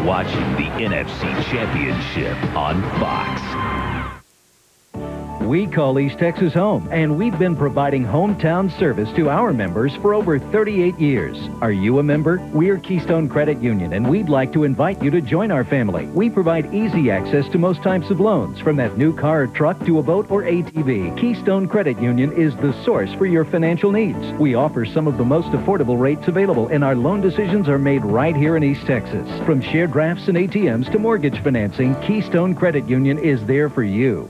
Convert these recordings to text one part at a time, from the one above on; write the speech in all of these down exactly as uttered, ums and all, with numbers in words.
You're watching the N F C Championship on Fox. We call East Texas home, and we've been providing hometown service to our members for over thirty-eight years. Are you a member? We're Keystone Credit Union, and we'd like to invite you to join our family. We provide easy access to most types of loans, from that new car or truck to a boat or A T V. Keystone Credit Union is the source for your financial needs. We offer some of the most affordable rates available, and our loan decisions are made right here in East Texas. From shared drafts and A T Ms to mortgage financing, Keystone Credit Union is there for you.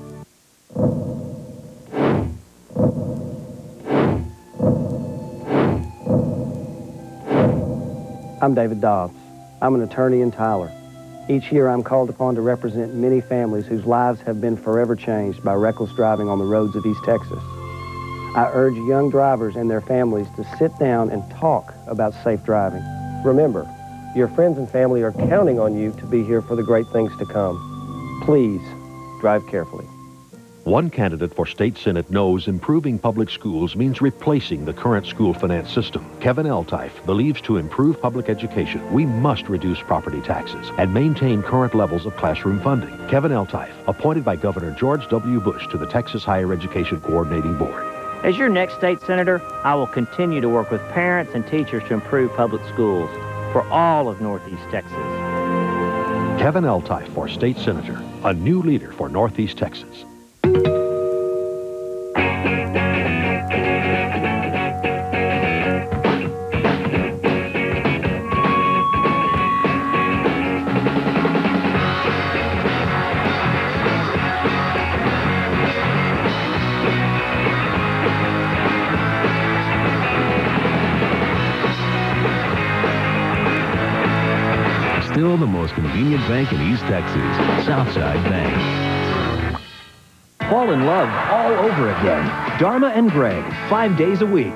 I'm David Dobbs. I'm an attorney in Tyler. Each year I'm called upon to represent many families whose lives have been forever changed by reckless driving on the roads of East Texas. I urge young drivers and their families to sit down and talk about safe driving. Remember, your friends and family are counting on you to be here for the great things to come. Please, drive carefully. One candidate for state senate knows improving public schools means replacing the current school finance system. Kevin Eltife believes to improve public education, we must reduce property taxes and maintain current levels of classroom funding. Kevin Eltife, appointed by Governor George W. Bush to the Texas Higher Education Coordinating Board. As your next state senator, I will continue to work with parents and teachers to improve public schools for all of Northeast Texas. Kevin Eltife for state senator, a new leader for Northeast Texas. Still the most convenient bank in East Texas, Southside Bank. Fall in love all over again. Dharma and Greg, five days a week.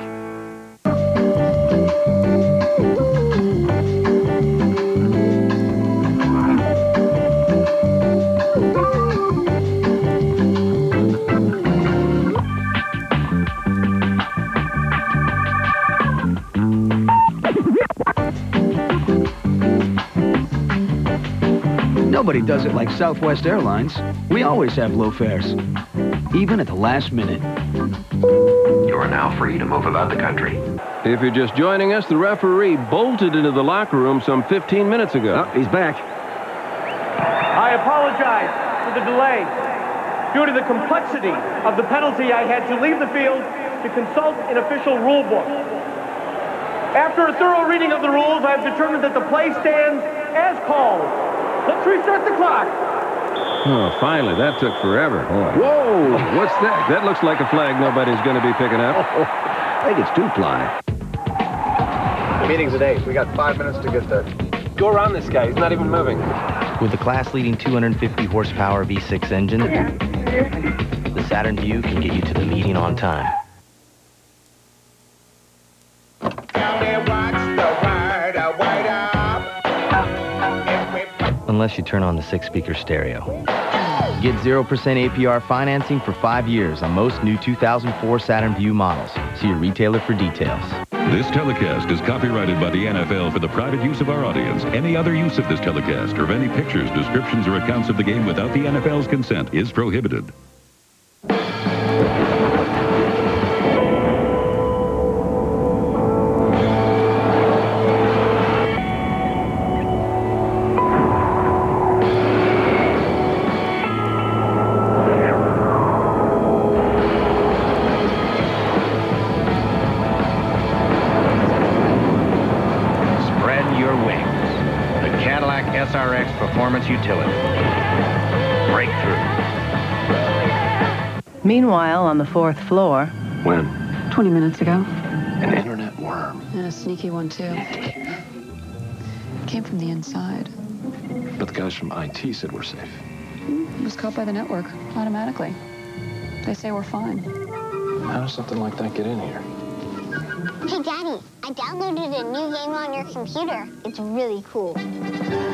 Nobody does it like Southwest Airlines. We always have low fares, even at the last minute. You are now free to move about the country. If you're just joining us, the referee bolted into the locker room some fifteen minutes ago. Oh, he's back. I apologize for the delay. Due to the complexity of the penalty, I had to leave the field to consult an official rule book. After a thorough reading of the rules, I have determined that the play stands as called. Let's restart the clock. Oh, finally, that took forever. Whoa, what's that? That looks like a flag nobody's going to be picking up. I think it's two fly. The meeting's at eight. We got five minutes to get there. Go around this guy. He's not even moving. With the class-leading two hundred fifty horsepower V six engine, the Saturn Vue can get you to the meeting on time. Unless you turn on the six-speaker stereo. Get zero percent A P R financing for five years on most new two thousand four Saturn Vue models. See your retailer for details. This telecast is copyrighted by the N F L for the private use of our audience. Any other use of this telecast or of any pictures, descriptions, or accounts of the game without the N F L's consent is prohibited. Performance utility. Breakthrough. Meanwhile, on the fourth floor... When? twenty minutes ago. An internet worm. And a sneaky one, too. Came from the inside. But the guys from I T said we're safe. It was caught by the network, automatically. They say we're fine. How does something like that get in here? Hey, Daddy, I downloaded a new game on your computer. It's really cool.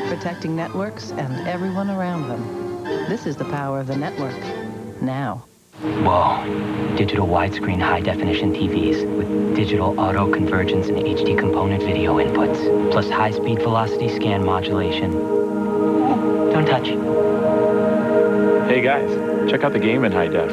Protecting networks and everyone around them. This is the power of the network. Now. Whoa. Digital widescreen high-definition T Vs with digital auto convergence and H D component video inputs, plus high-speed velocity scan modulation. Don't touch. Hey guys, check out the game in high def.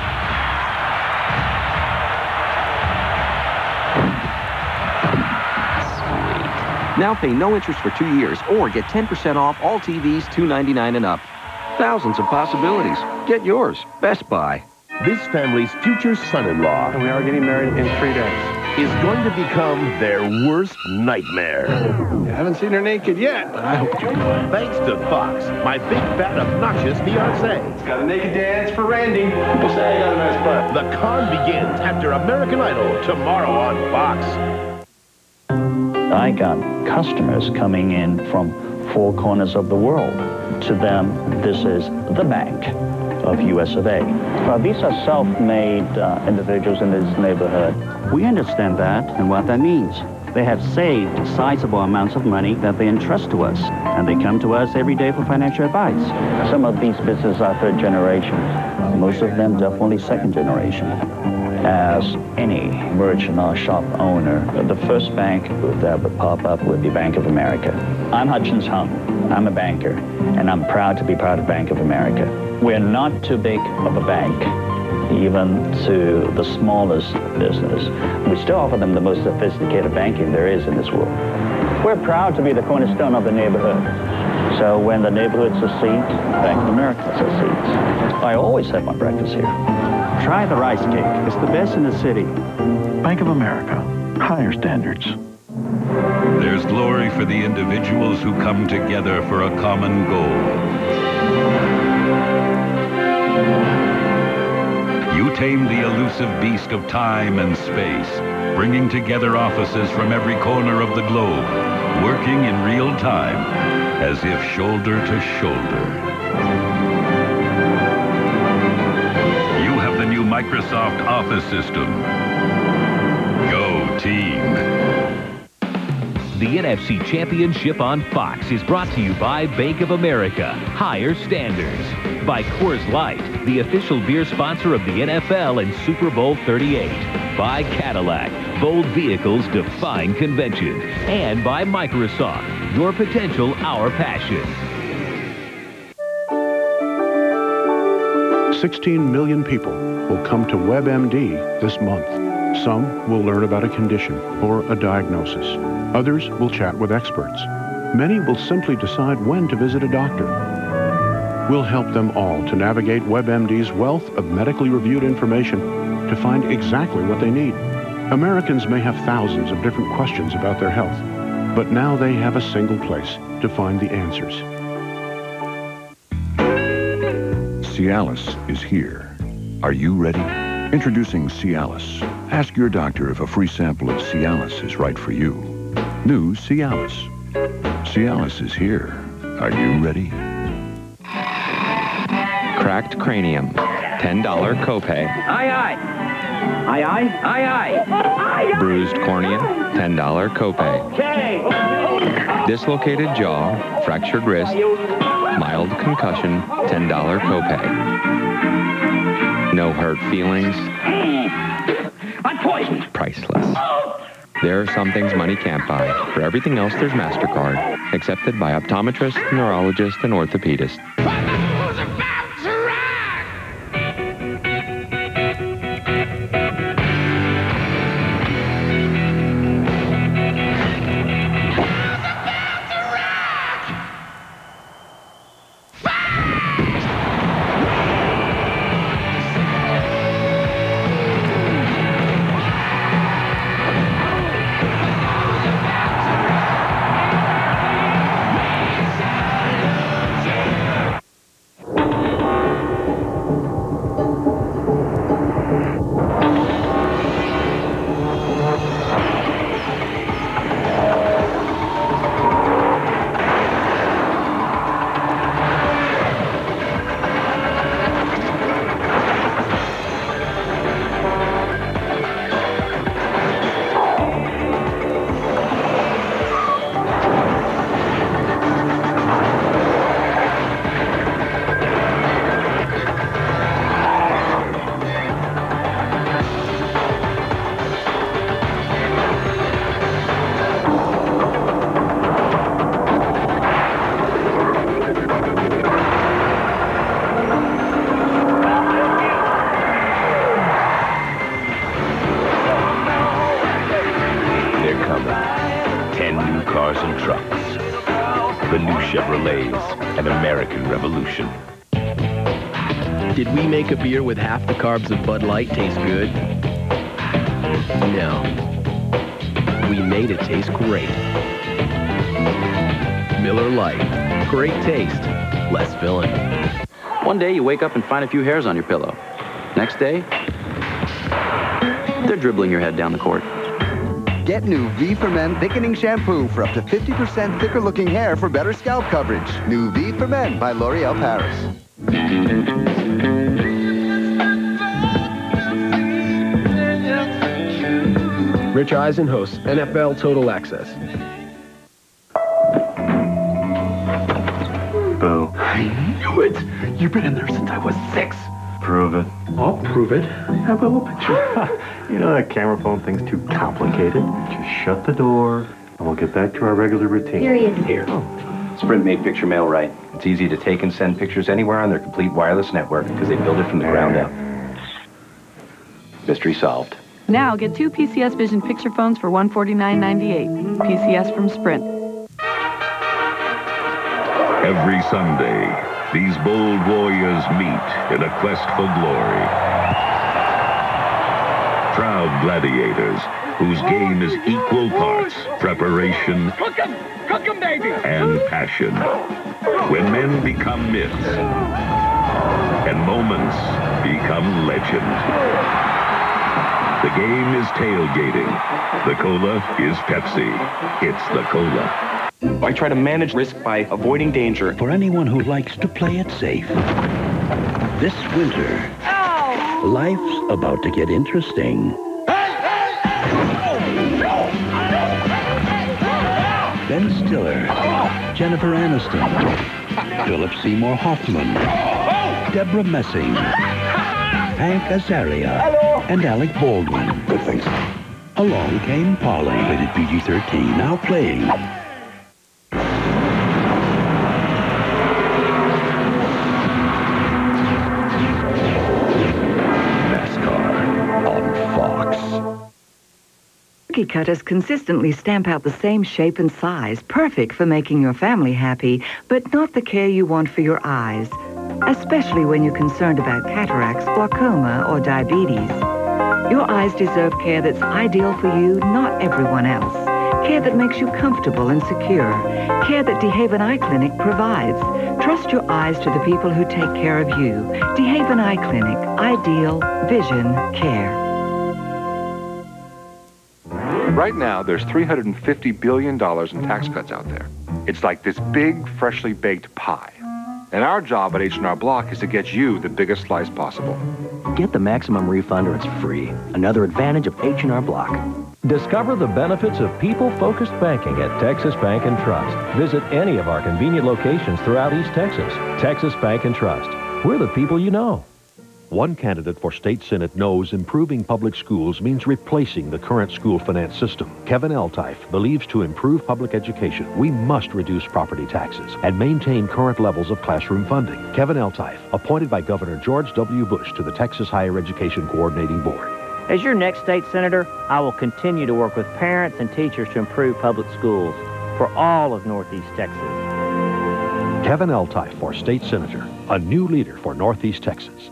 Sweet. Now pay no interest for two years or get ten percent off all T Vs two ninety-nine and up. Thousands of possibilities. Get yours. Best Buy. This family's future son-in-law, And we are getting married in three days. is going to become their worst nightmare. You haven't seen her naked yet, but I hope you will. Thanks to Fox, my big, fat, obnoxious fiancé. Got a naked dance for Randy. People say I got a nice butt. The con begins after American Idol tomorrow on Fox. I got customers coming in from four corners of the world. To them, this is the bank of U S of A. Uh, these are self-made uh, individuals in this neighborhood. We understand that and what that means. They have saved sizable amounts of money that they entrust to us, and they come to us every day for financial advice. Some of these businesses are third generation. Most of them definitely second generation. As any merchant or shop owner, the first bank that would pop up would be Bank of America. I'm Hutchins Hung. I'm a banker, and I'm proud to be part of Bank of America. We're not too big of a bank, even to the smallest business. We still offer them the most sophisticated banking there is in this world. We're proud to be the cornerstone of the neighborhood. So when the neighborhood succeeds, Bank of America succeeds. I always have my breakfast here. Try the rice cake. It's the best in the city. Bank of America. Higher standards. There's glory for the individuals who come together for a common goal. You tame the elusive beast of time and space, bringing together offices from every corner of the globe, working in real time, as if shoulder to shoulder. You have the new Microsoft Office system. Go team. The N F C Championship on Fox is brought to you by Bank of America, Higher Standards. By Coors Light, the official beer sponsor of the N F L and Super Bowl thirty-eight. By Cadillac, bold vehicles define convention. And by Microsoft, your potential, our passion. sixteen million people will come to WebMD this month. Some will learn about a condition or a diagnosis. Others will chat with experts. Many will simply decide when to visit a doctor. We'll help them all to navigate WebMD's wealth of medically reviewed information to find exactly what they need. Americans may have thousands of different questions about their health, but now they have a single place to find the answers. Cialis is here. Are you ready? Introducing Cialis. Ask your doctor if a free sample of Cialis is right for you. New Cialis. Cialis is here. Are you ready? Cracked cranium. ten dollar copay. Aye, aye. Aye, aye. Aye, aye. Bruised cornea. ten dollar copay. Okay. Dislocated jaw. Fractured wrist. Mild concussion. ten dollar copay. No hurt feelings. I'm poisoned. Priceless. There are some things money can't buy. For everything else, there's MasterCard. Accepted by optometrists, neurologists, and orthopedists. American Revolution. Did we make a beer with half the carbs of Bud Light taste good? No. We made it taste great. Miller Lite. Great taste. Less filling. One day you wake up and find a few hairs on your pillow. Next day, they're dribbling your head down the court. Get new V for Men thickening shampoo for up to fifty percent thicker looking hair for better scalp coverage. New V for Men by L'Oreal Paris. Rich Eisen hosts N F L Total Access. Boo. I knew it. You've been in there since I was six. Prove it. I'll prove it. Have a little picture. You know that camera phone thing's too complicated. Just shut the door, and we'll get back to our regular routine. Here he is. Here. Oh. Sprint made picture mail right. It's easy to take and send pictures anywhere on their complete wireless network because they built it from the ground up. Mystery solved. Now get two P C S Vision picture phones for one hundred forty-nine ninety-eight. P C S from Sprint. Every Sunday, these bold warriors meet in a quest for glory. Proud gladiators whose game is equal parts preparation Cook 'em! Cook 'em, baby! and passion. When men become myths and moments become legend. The game is tailgating. The cola is Pepsi. It's the cola. I try to manage risk by avoiding danger. For anyone who likes to play it safe. This winter, Ow! Life's about to get interesting. Ben Stiller, Jennifer Aniston, Philip Seymour Hoffman, Deborah Messing, Hank Azaria, and Alec Baldwin. Good things. Along Came Polly, rated P G thirteen, now playing. Cookie cutters consistently stamp out the same shape and size, perfect for making your family happy, but not the care you want for your eyes, especially when you're concerned about cataracts, glaucoma, or diabetes. Your eyes deserve care that's ideal for you, not everyone else. Care that makes you comfortable and secure. Care that DeHaven Eye Clinic provides. Trust your eyes to the people who take care of you. DeHaven Eye Clinic. Ideal vision care. Right now, there's three hundred fifty billion dollars in tax cuts out there. It's like this big, freshly baked pie. And our job at H and R Block is to get you the biggest slice possible. Get the maximum refund or it's free. Another advantage of H and R Block. Discover the benefits of people-focused banking at Texas Bank and Trust. Visit any of our convenient locations throughout East Texas. Texas Bank and Trust. We're the people you know. One candidate for state senate knows improving public schools means replacing the current school finance system. Kevin Eltife believes to improve public education, we must reduce property taxes and maintain current levels of classroom funding. Kevin Eltife, appointed by Governor George W. Bush to the Texas Higher Education Coordinating Board. As your next state senator, I will continue to work with parents and teachers to improve public schools for all of Northeast Texas. Kevin Eltife for state senator, a new leader for Northeast Texas.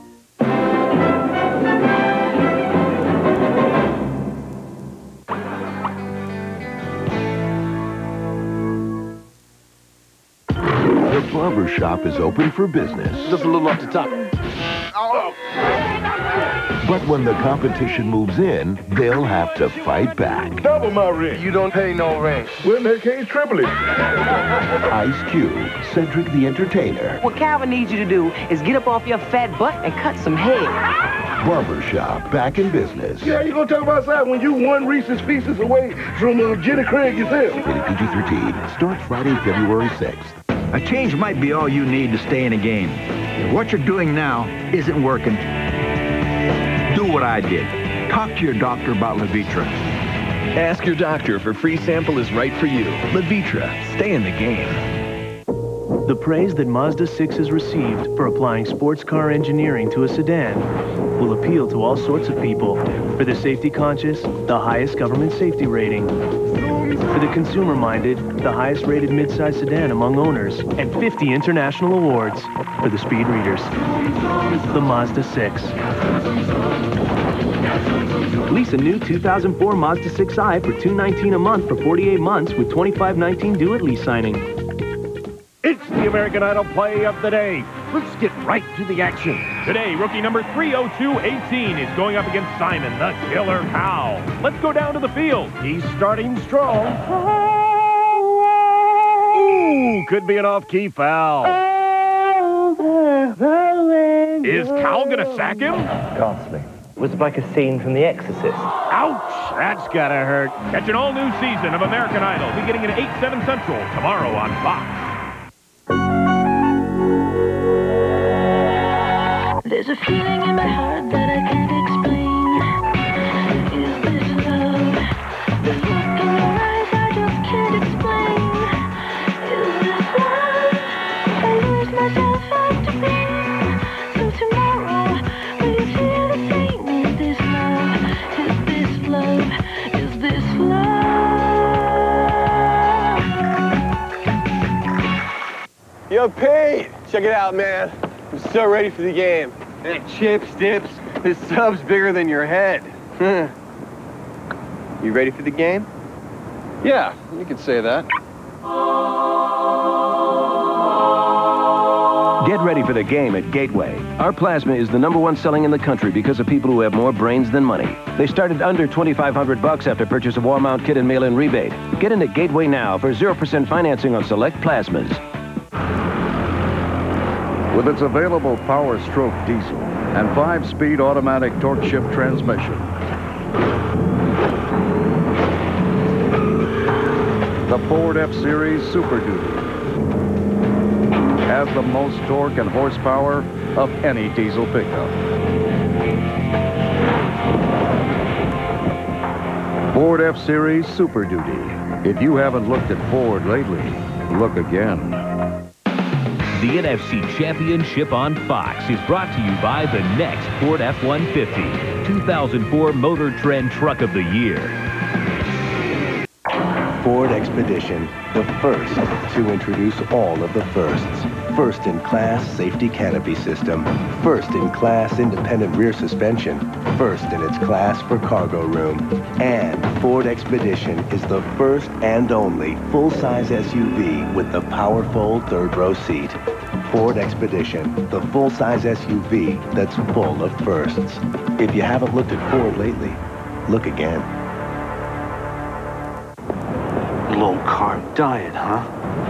The barber shop is open for business. Just a little off the top. Oh. But when the competition moves in, they'll have to fight back. Double my rent. You don't pay no rent. Well, in that case, triple it. Ice Cube, Cedric the Entertainer. What Calvin needs you to do is get up off your fat butt and cut some hair. Barbershop, back in business. Yeah, you gonna talk about that when you one Reese's Pieces away from uh, Jenny Craig yourself. Rated P G thirteen. Starts Friday, February sixth. A change might be all you need to stay in a game. If what you're doing now isn't working, do what I did. Talk to your doctor about Levitra. Ask your doctor if a free sample is right for you. Levitra. Stay in the game. The praise that Mazda six has received for applying sports car engineering to a sedan will appeal to all sorts of people. For the safety conscious, the highest government safety rating. For the consumer-minded, the highest rated midsize sedan among owners, and fifty international awards. For the speed readers, the Mazda six. Lease a new two thousand four Mazda six i for two hundred nineteen dollars a month for forty-eight months with twenty-five nineteen due at lease signing. It's the American Idol play of the day. Let's get right to the action. Today, rookie number three oh two eighteen is going up against Simon, the Killer Cow. Let's go down to the field. He's starting strong. Ooh, could be an off-key foul. Is Cow gonna sack him? Ghastly. Was like a scene from The Exorcist. Ouch! That's gotta hurt. Catch an all-new season of American Idol beginning at eight, seven Central tomorrow on Fox. There's a feeling in my heart that I can't explain. Is this love? The look in your eyes I just can't explain. Is this love? I lose myself after pain. So tomorrow, will you feel the same? Is this love? Is this love? Is this love? Yo, Pete! Check it out, man. I'm so ready for the game. And chips, dips, this sub's bigger than your head. You ready for the game? Yeah, you could say that. Get ready for the game at Gateway. Our plasma is the number one selling in the country because of people who have more brains than money. They start at under twenty-five hundred bucks after purchase of wall-mount kit and mail-in rebate. Get into Gateway now for zero percent financing on select plasmas. With its available Power Stroke diesel and five-speed automatic torque shift transmission, the Ford F-Series Super Duty has the most torque and horsepower of any diesel pickup. Ford F-Series Super Duty. If you haven't looked at Ford lately, look again. The N F C Championship on Fox is brought to you by the next Ford F one fifty, two thousand four Motor Trend Truck of the Year. Ford Expedition, the first to introduce all of the firsts. First-in-class safety canopy system, first-in-class independent rear suspension, first in its class for cargo room. And Ford Expedition is the first and only full-size S U V with the powerful third-row seat. Ford Expedition, the full-size S U V that's full of firsts. If you haven't looked at Ford lately, look again. Low-carb diet, huh?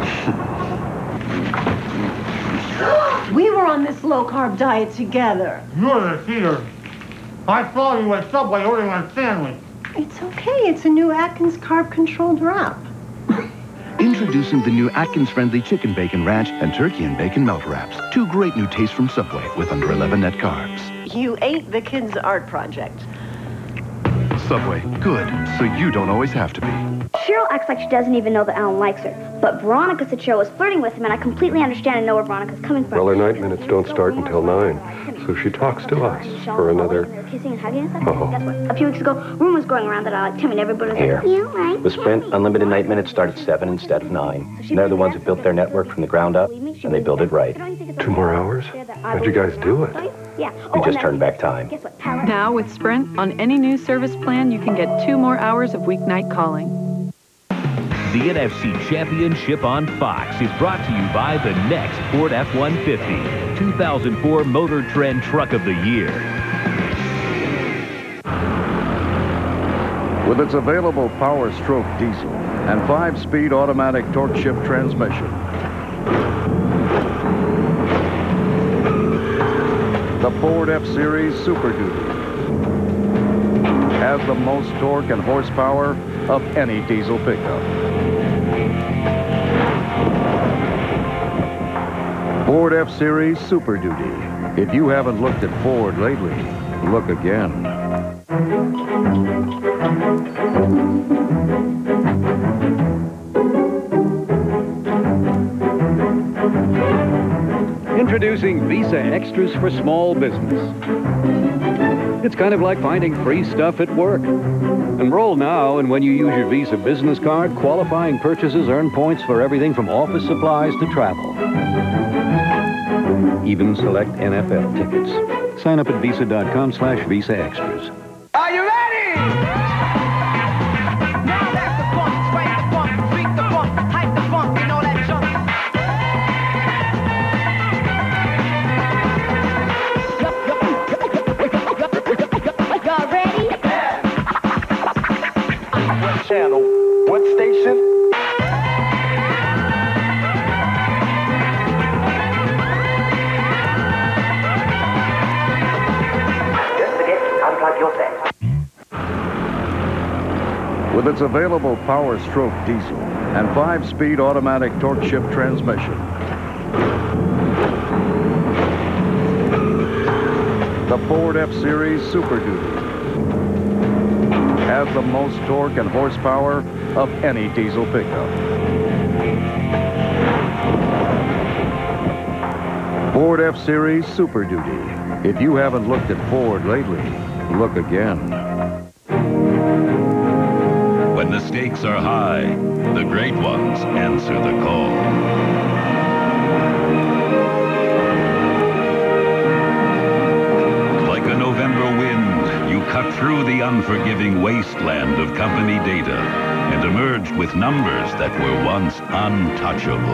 We were on this low-carb diet together. You're the cheater. I saw you at Subway ordering a sandwich. It's okay. It's a new Atkins carb-controlled wrap. Introducing the new Atkins-friendly chicken bacon ranch and turkey and bacon melt wraps. Two great new tastes from Subway with under eleven net carbs. You ate the kids' art project. Subway, good, so you don't always have to be. Cheryl acts like she doesn't even know that Alan likes her. But Veronica said Cheryl was flirting with him, and I completely understand and know where Veronica's coming from. Well, her night minutes don't start until nine, so she talks to us for another... Kissing and hugging and stuff. Oh. Guess what? A few weeks ago, rumors going around that I like Tim and everybody was Here. like, you like With Sprint, unlimited night minutes start at seven instead of nine. And they're the ones who built their network from the ground up, and they build it right. Two more hours? How'd you guys do it? Yeah. We just turned back time. Now with Sprint, on any new service plan, you can get two more hours of weeknight calling. The N F C Championship on Fox is brought to you by the next Ford F one fifty, two thousand four Motor Trend Truck of the Year. With its available Power Stroke diesel and five-speed automatic torque shift transmission, the Ford F-Series Super Duty has the most torque and horsepower of any diesel pickup. Ford F-Series Super Duty. If you haven't looked at Ford lately, look again. Introducing Visa Extras for small business. It's kind of like finding free stuff at work. Enroll now, and when you use your Visa business card, qualifying purchases earn points for everything from office supplies to travel. Even select N F L tickets. Sign up at visa.com slash Visa Extras. Are you ready? Now that's the funk, swank the funk, freak the funk, hype the funk, and all that junk. Y'all ready? What channel? What station? With its available Power Stroke diesel and five-speed automatic torque shift transmission, the Ford F-Series Super Duty has the most torque and horsepower of any diesel pickup. Ford F-Series Super Duty. If you haven't looked at Ford lately, look again. When the stakes are high, the great ones answer the call. Like a November wind, you cut through the unforgiving wasteland of company data and emerged with numbers that were once untouchable.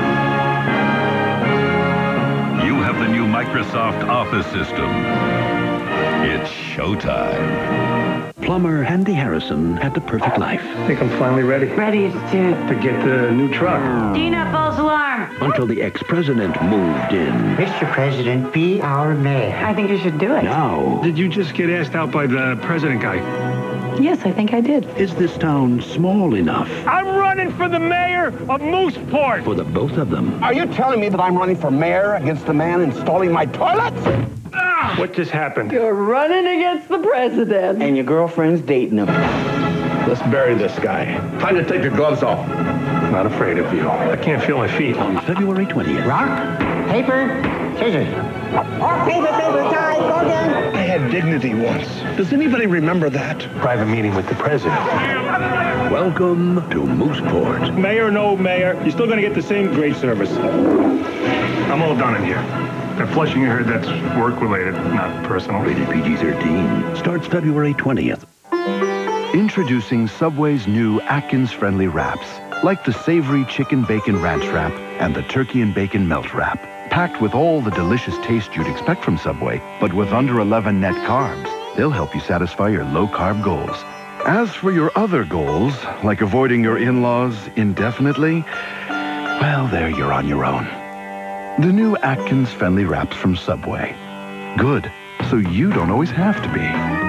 You have the new Microsoft Office system. It's showtime. Plumber Andy Harrison had the perfect life. I think I'm finally ready. Ready to... To get the new truck. Do not false alarm. Until the ex-president moved in. Mister President, be our mayor. I think you should do it. Now, Did you just get asked out by the president guy? Yes, I think I did. is this town small enough I'm running for the mayor of Mooseport. for the both of them? Are you telling me that I'm running for mayor against the man installing my toilets? What just happened? You're running against the president. And your girlfriend's dating him. Let's bury this guy. Time to take your gloves off. Not afraid of you. I can't feel my feet. On February twentieth. Rock, paper, scissors. Rock, paper, paper, tie, go again. I had dignity once. Does anybody remember that? Private meeting with the president. Welcome to Mooseport. Mayor, no mayor, you're still going to get the same great service. I'm all done in here. That flushing you heard, that's work-related, not personal. Rated P G thirteen. Starts February twentieth. Introducing Subway's new Atkins-friendly wraps, like the savory chicken bacon ranch wrap and the turkey and bacon melt wrap. Packed with all the delicious taste you'd expect from Subway, but with under eleven net carbs. They'll help you satisfy your low-carb goals. As for your other goals, like avoiding your in-laws indefinitely, well, there you're on your own. The new Atkins-friendly wraps from Subway. Good, so you don't always have to be.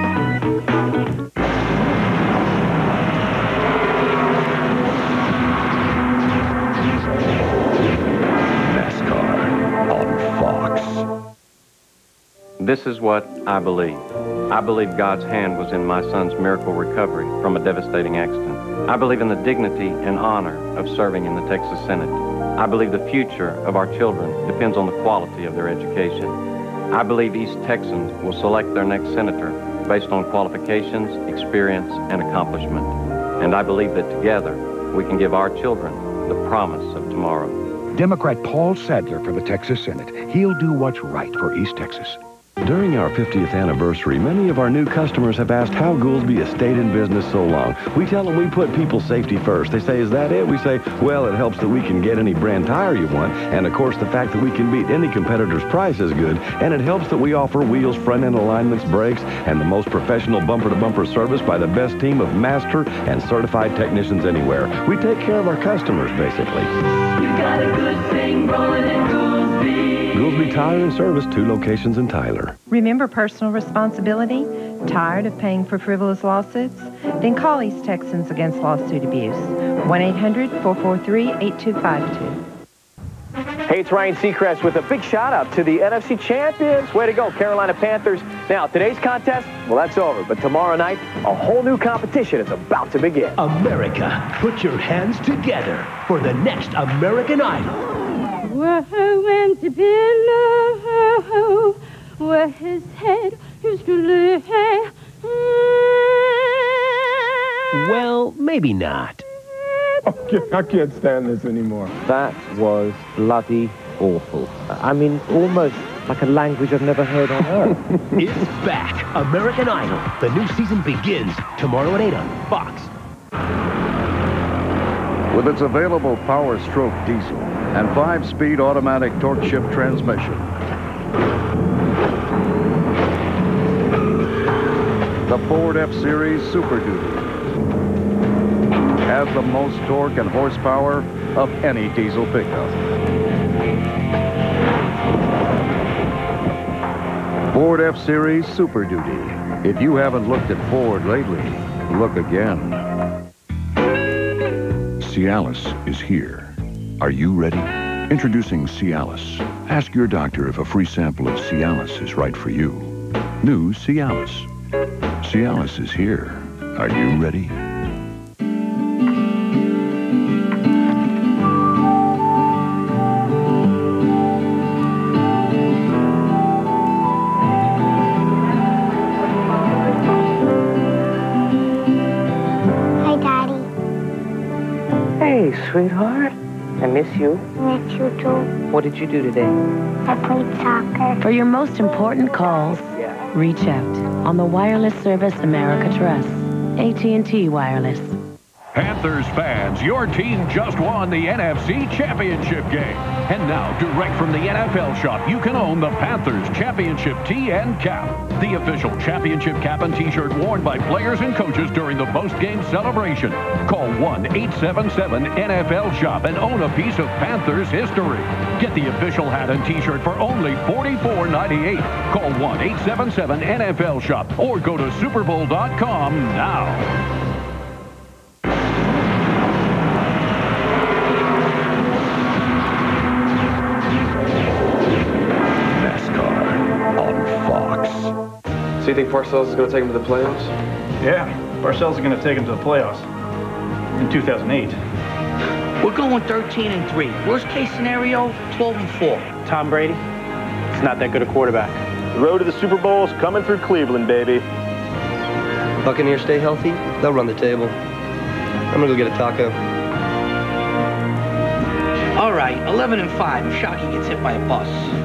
This is what I believe. I believe God's hand was in my son's miracle recovery from a devastating accident. I believe in the dignity and honor of serving in the Texas Senate. I believe the future of our children depends on the quality of their education. I believe East Texans will select their next senator based on qualifications, experience, and accomplishment. And I believe that together we can give our children the promise of tomorrow. Democrat Paul Sadler for the Texas Senate. He'll do what's right for East Texas. During our fiftieth anniversary, many of our new customers have asked how Goolsby has stayed in business so long. We tell them we put people's safety first. They say, is that it? We say, well, it helps that we can get any brand tire you want. And, of course, the fact that we can beat any competitor's price is good. And it helps that we offer wheels, front-end alignments, brakes, and the most professional bumper-to-bumper service by the best team of master and certified technicians anywhere. We take care of our customers, basically. You got a good thing rolling in Goolsby. Goolsby Tire and Service, two locations in Tyler. Remember personal responsibility? Tired of paying for frivolous lawsuits? Then call East Texans Against Lawsuit Abuse. one eight hundred, four four three, eight two five two. Hey, it's Ryan Seacrest with a big shout-out to the N F C champions. Way to go, Carolina Panthers. Now, today's contest, well, that's over. But tomorrow night, a whole new competition is about to begin. America, put your hands together for the next American Idol. where I went to below, where his head used to lay. Well, maybe not. I can't, I can't stand this anymore. That was bloody awful. I mean, almost like a language I've never heard on earth. It's back. American Idol. The new season begins tomorrow at eight on Fox. With its available Power Stroke diesel and five-speed automatic torque shift transmission, the Ford F-Series Super Duty has the most torque and horsepower of any diesel pickup. Ford F-Series Super Duty. If you haven't looked at Ford lately, look again. Cialis is here. Are you ready? Introducing Cialis. Ask your doctor if a free sample of Cialis is right for you. New Cialis. Cialis is here. Are you ready? Hey, sweetheart. I miss you. Miss you too. What did you do today? I played soccer. For your most important calls, reach out on the wireless service America trusts. A T and T Wireless. Panthers fans, your team just won the N F C Championship game. And now, direct from the N F L shop, you can own the Panthers Championship tee and cap. The official championship cap and t-shirt worn by players and coaches during the post-game celebration. Call one eight seven seven N F L shop and own a piece of Panthers history. Get the official hat and t-shirt for only forty-four ninety-eight. Call one eight seven seven N F L shop or go to Super Bowl dot com now. So you think Parcells is going to take him to the playoffs? Yeah, Parcells is going to take him to the playoffs in two thousand eight. We're going thirteen and three. Worst case scenario, twelve and four. Tom Brady, he's not that good a quarterback. The road to the Super Bowl is coming through Cleveland, baby. Buccaneers stay healthy, they'll run the table. I'm going to go get a taco. All right, eleven and five. If Shockey gets hit by a bus.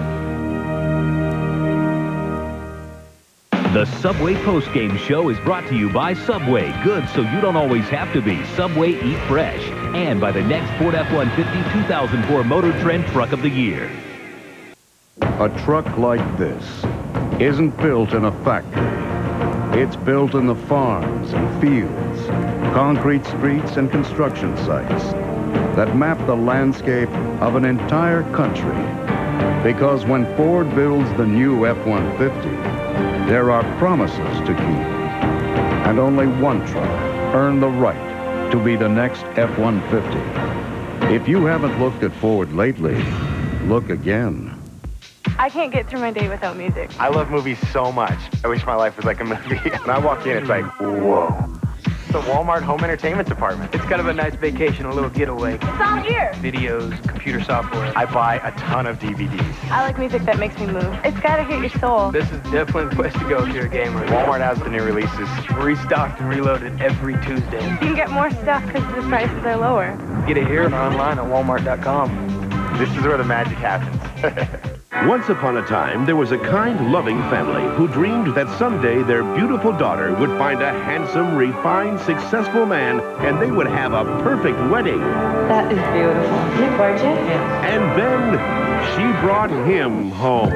The Subway postgame show is brought to you by Subway. Good so you don't always have to be. Subway Eat Fresh. And by the next Ford F one fifty two thousand four Motor Trend Truck of the Year. A truck like this isn't built in a factory. It's built in the farms and fields, concrete streets and construction sites that map the landscape of an entire country. Because when Ford builds the new F one fifty, there are promises to keep. And only one truck earned the right to be the next F one fifty. If you haven't looked at Ford lately, look again. I can't get through my day without music. I love movies so much. I wish my life was like a movie. When I walk in, it's like, whoa. The Walmart home entertainment department. It's kind of a nice vacation, a little getaway. It's all here. Videos, computer software. I buy a ton of D V Ds. I like music that makes me move. It's gotta hit your soul. This is definitely the place to go if you're a gamer. Walmart has the new releases. Restocked and reloaded every Tuesday. You can get more stuff because the prices are lower. Get it here and online at walmart dot com. This is where the magic happens. Once upon a time, there was a kind, loving family who dreamed that someday their beautiful daughter would find a handsome, refined, successful man, and they would have a perfect wedding. That is beautiful. Is it gorgeous? And then she brought him home.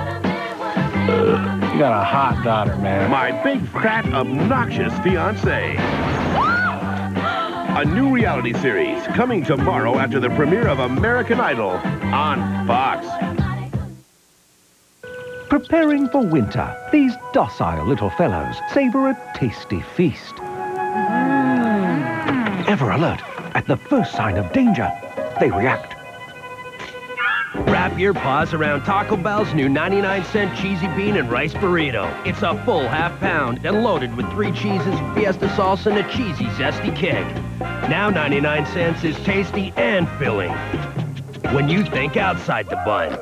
You got a hot daughter, man. My big, fat, obnoxious fiancé. A new reality series coming tomorrow after the premiere of American Idol on Fox. Preparing for winter, these docile little fellows savor a tasty feast. Mm. Ever alert, at the first sign of danger, they react. Wrap your paws around Taco Bell's new ninety-nine cent cheesy bean and rice burrito. It's a full half pound and loaded with three cheeses, fiesta sauce, and a cheesy, zesty kick. Now ninety-nine cents is tasty and filling. when you think outside the bun.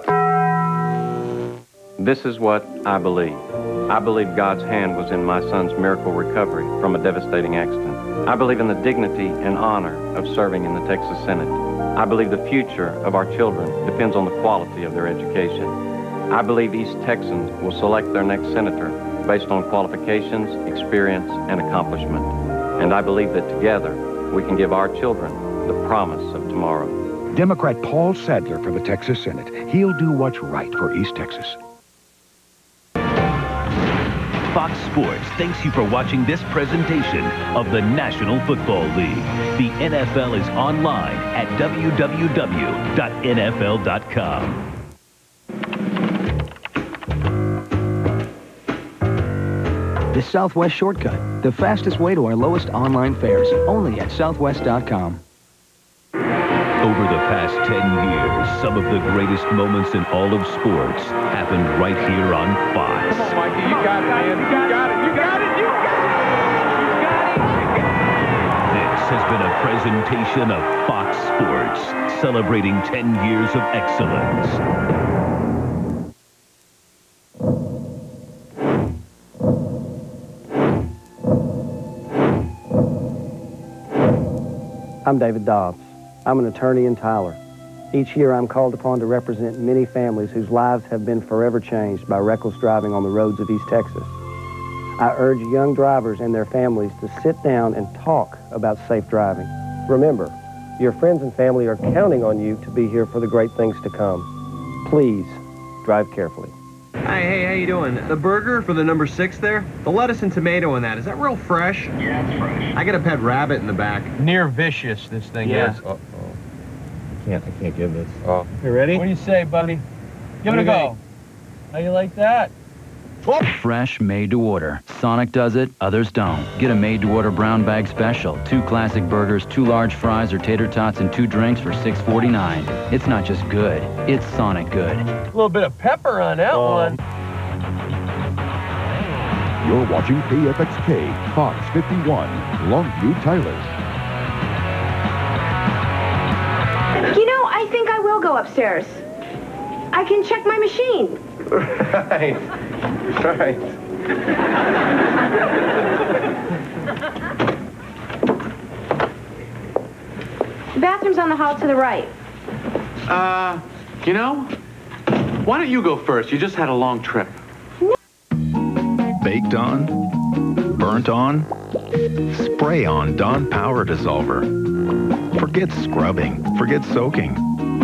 This is what I believe. I believe God's hand was in my son's miracle recovery from a devastating accident. I believe in the dignity and honor of serving in the Texas Senate. I believe the future of our children depends on the quality of their education. I believe East Texans will select their next senator based on qualifications, experience, and accomplishment. And I believe that together we can give our children the promise of tomorrow. Democrat Paul Sadler for the Texas Senate. He'll do what's right for East Texas. Fox Sports thanks you for watching this presentation of the National Football League. The N F L is online at w w w dot n f l dot com. The Southwest Shortcut, the fastest way to our lowest online fares, only at southwest dot com. Over the past ten years, some of the greatest moments in all of sports happened right here on Fox. Come on, Mikey, you got it, man. You got it, you got it, you got it! This has been a presentation of Fox Sports, celebrating ten years of excellence. I'm David Dobbs. I'm an attorney in Tyler. Each year I'm called upon to represent many families whose lives have been forever changed by reckless driving on the roads of East Texas. I urge young drivers and their families to sit down and talk about safe driving. Remember, your friends and family are counting on you to be here for the great things to come. Please, drive carefully. Hey, hey, how you doing? The burger for the number six there? The lettuce and tomato in that, is that real fresh? Yeah, it's fresh. I got a pet rabbit in the back. Near vicious, this thing Yeah. is. Uh-oh. I can't, I can't give this. Oh. You ready? What do you say, buddy? Give it a go. How you like that? Fresh, made to order. Sonic does it, others don't. Get a made to order brown bag special. Two classic burgers, two large fries or tater tots, and two drinks for six forty-nine. It's not just good, it's Sonic good. A little bit of pepper on that Oh. one. You're watching K F X K, Fox fifty-one, Longview, Tyler. You know, I think I will go upstairs. I can check my machine. Right. Right. The bathroom's on the hall to the right. Uh, you know, why don't you go first? You just had a long trip. Baked on, burnt on, spray on Dawn Power Dissolver. Forget scrubbing, forget soaking.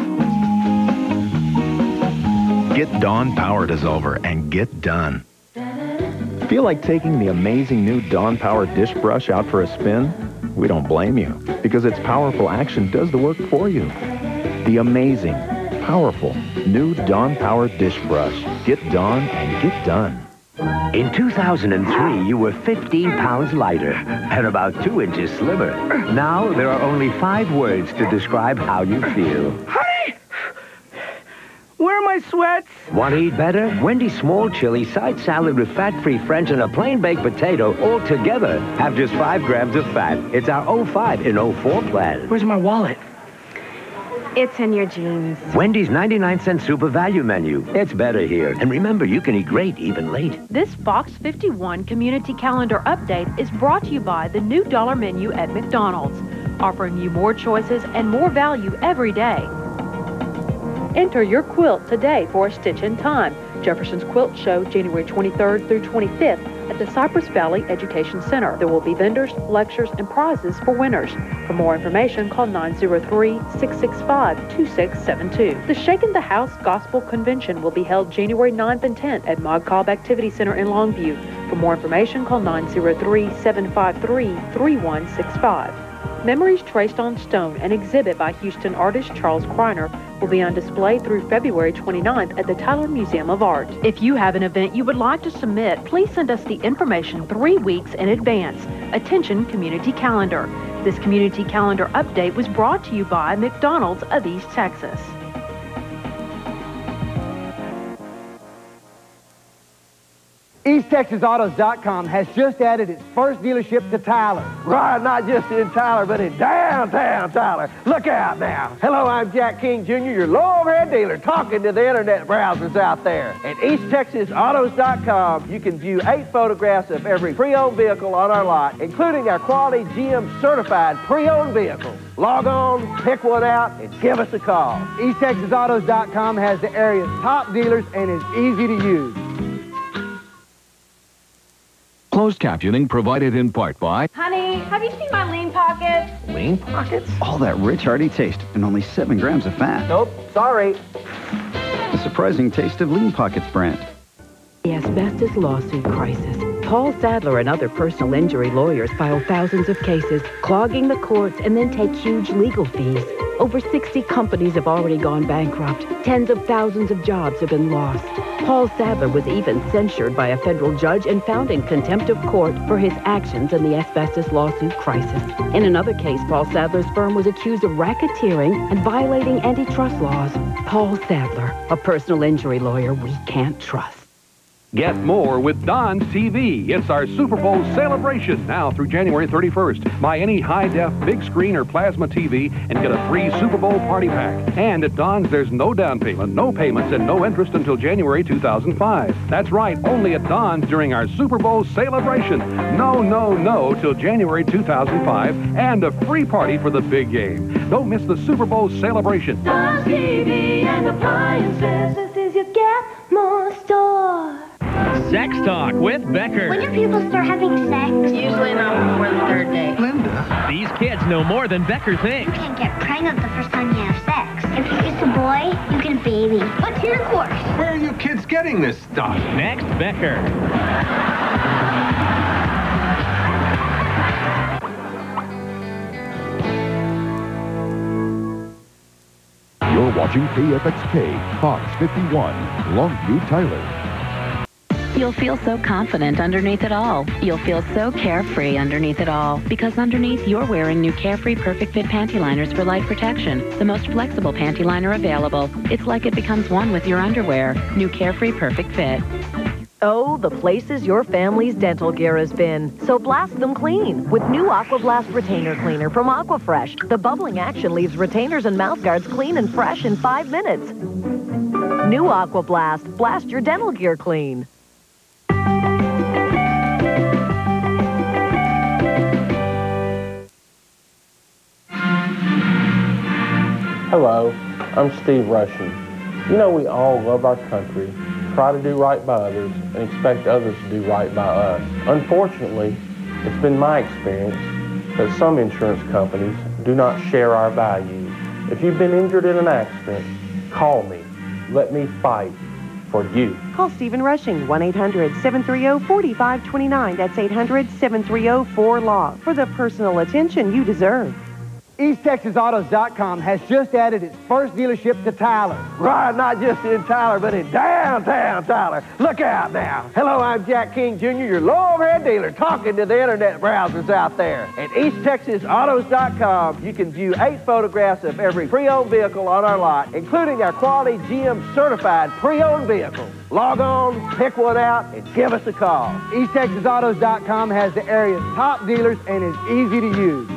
Get Dawn Power Dissolver and get done. Feel like taking the amazing new Dawn Power dish brush out for a spin? We don't blame you, because its powerful action does the work for you. The amazing, powerful, new Dawn Power dish brush. Get Dawn and get done. In two thousand three, you were fifteen pounds lighter and about two inches slimmer. Now, there are only five words to describe how you feel. Honey! Where are my sweats? Want to eat better? Wendy's small chili side salad with fat-free French and a plain baked potato all together have just five grams of fat. It's our oh five in oh four plan. Where's my wallet? It's in your jeans. Wendy's ninety-nine cent super value menu. It's better here. And remember, you can eat great even late. This Fox fifty-one Community Calendar Update is brought to you by the new dollar menu at McDonald's, offering you more choices and more value every day. Enter your quilt today for a stitch in time. Jefferson's Quilt Show, January twenty-third through twenty-fifth at the Cypress Valley Education Center. There will be vendors, lectures, and prizes for winners. For more information, call nine oh three, six six five, two six seven two. The Shakin' the House Gospel Convention will be held January ninth and tenth at Mog Cobb Activity Center in Longview. For more information, call nine oh three, seven five three, three one six five. Memories Traced on Stone, an exhibit by Houston artist Charles Kreiner, will be on display through February twenty-ninth at the Tyler Museum of Art. If you have an event you would like to submit, please send us the information three weeks in advance. Attention Community Calendar. This Community Calendar update was brought to you by McDonald's of East Texas. East East Texas Autos dot com has just added its first dealership to Tyler. Right, not just in Tyler, but in downtown Tyler. Look out now. Hello, I'm Jack King Junior, your low-overhead dealer, talking to the internet browsers out there. At East Texas Autos dot com, you can view eight photographs of every pre-owned vehicle on our lot, including our quality G M-certified pre-owned vehicles. Log on, pick one out, and give us a call. East Texas Autos dot com has the area's top dealers and is easy to use. Closed captioning provided in part by... Honey, have you seen my lean pockets? Lean Pockets? All that rich, hearty taste and only seven grams of fat. Nope, sorry. The surprising taste of Lean Pockets brand. The asbestos lawsuit crisis. Paul Sadler and other personal injury lawyers file thousands of cases, clogging the courts and then take huge legal fees. Over sixty companies have already gone bankrupt. Tens of thousands of jobs have been lost. Paul Sadler was even censured by a federal judge and found in contempt of court for his actions in the asbestos lawsuit crisis. In another case, Paul Sadler's firm was accused of racketeering and violating antitrust laws. Paul Sadler, a personal injury lawyer we can't trust. Get more with Don's T V. It's our Super Bowl celebration now through January thirty-first. Buy any high-def big screen or plasma T V and get a free Super Bowl party pack. And at Don's, there's no down payment, no payments, and no interest until January two thousand five. That's right, only at Don's during our Super Bowl celebration. No, no, no till January two thousand five, and a free party for the big game. Don't miss the Super Bowl celebration. Don's T V and appliances. This is your Get More store. Sex Talk with Becker. When do people start having sex? Usually not before the third day. Linda. These kids know more than Becker thinks. You can't get pregnant the first time you have sex. If it's a boy, you get a baby. What's your course? Where are you kids getting this stuff? Next, Becker. You're watching K F X K, Fox fifty-one, Longview, Tyler. You'll feel so confident underneath it all. You'll feel so carefree underneath it all. Because underneath, you're wearing new Carefree Perfect Fit Panty Liners for light protection. The most flexible panty liner available. It's like it becomes one with your underwear. New Carefree Perfect Fit. Oh, the places your family's dental gear has been. So blast them clean with new Aqua Blast Retainer Cleaner from Aquafresh. The bubbling action leaves retainers and mouthguards clean and fresh in five minutes. New Aqua Blast. Blast your dental gear clean. Hello, I'm Steve Rushing. You know we all love our country, try to do right by others, and expect others to do right by us. Unfortunately, it's been my experience that some insurance companies do not share our values. If you've been injured in an accident, call me. Let me fight for you. Call Stephen Rushing, one eight hundred, seven three zero, four five two nine. That's eight hundred, seven three zero, four law for the personal attention you deserve. East Texas Autos dot com has just added its first dealership to Tyler. Right, not just in Tyler, but in downtown Tyler. Look out now. Hello, I'm Jack King Junior, your low-overhead dealer, talking to the internet browsers out there. At East Texas Autos dot com, you can view eight photographs of every pre-owned vehicle on our lot, including our quality G M-certified pre-owned vehicles. Log on, pick one out, and give us a call. East Texas Autos dot com has the area's top dealers and is easy to use.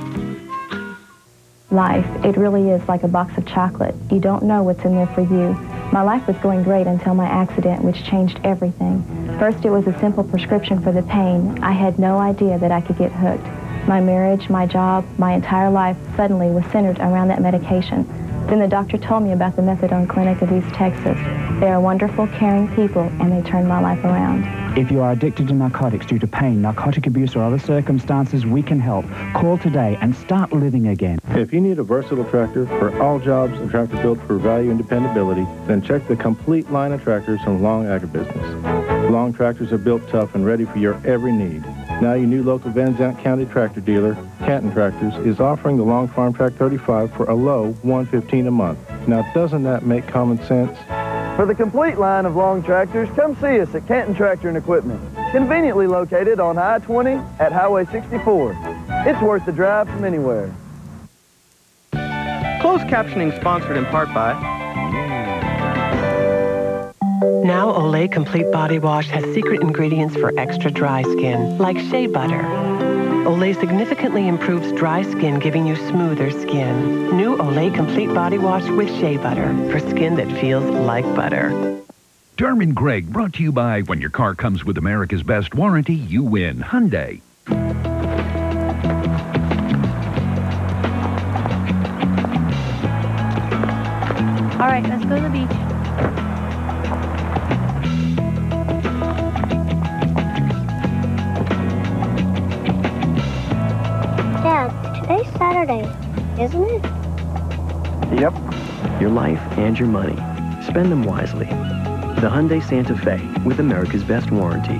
Life, it really is like a box of chocolate. You don't know what's in there for you. My life was going great until my accident, which changed everything. First, it was a simple prescription for the pain. I had no idea that I could get hooked. My marriage, my job, my entire life suddenly was centered around that medication. Then the doctor told me about the methadone clinic of East Texas. They are wonderful, caring people, and they turned my life around. If you are addicted to narcotics due to pain, narcotic abuse, or other circumstances, we can help. Call today and start living again. If you need a versatile tractor for all jobs, a tractor built for value and dependability, then check the complete line of tractors from Long Agribusiness. Long tractors are built tough and ready for your every need. Now your new local Van Zandt County tractor dealer, Canton Tractors, is offering the Long Farm Track thirty-five for a low one hundred fifteen dollars a month. Now doesn't that make common sense? For the complete line of Long tractors, come see us at Canton Tractor and Equipment, conveniently located on I twenty at Highway sixty-four. It's worth the drive from anywhere. Closed captioning sponsored in part by Now Olay Complete Body Wash has secret ingredients for extra dry skin, like shea butter. Olay significantly improves dry skin, giving you smoother skin. New Olay Complete Body Wash with shea butter for skin that feels like butter. Derman Gregg, brought to you by when your car comes with America's best warranty, you win. Hyundai. All right, let's go to the beach. Dad, today's Saturday, isn't it? Yep. Your life and your money. Spend them wisely. The Hyundai Santa Fe with America's best warranty.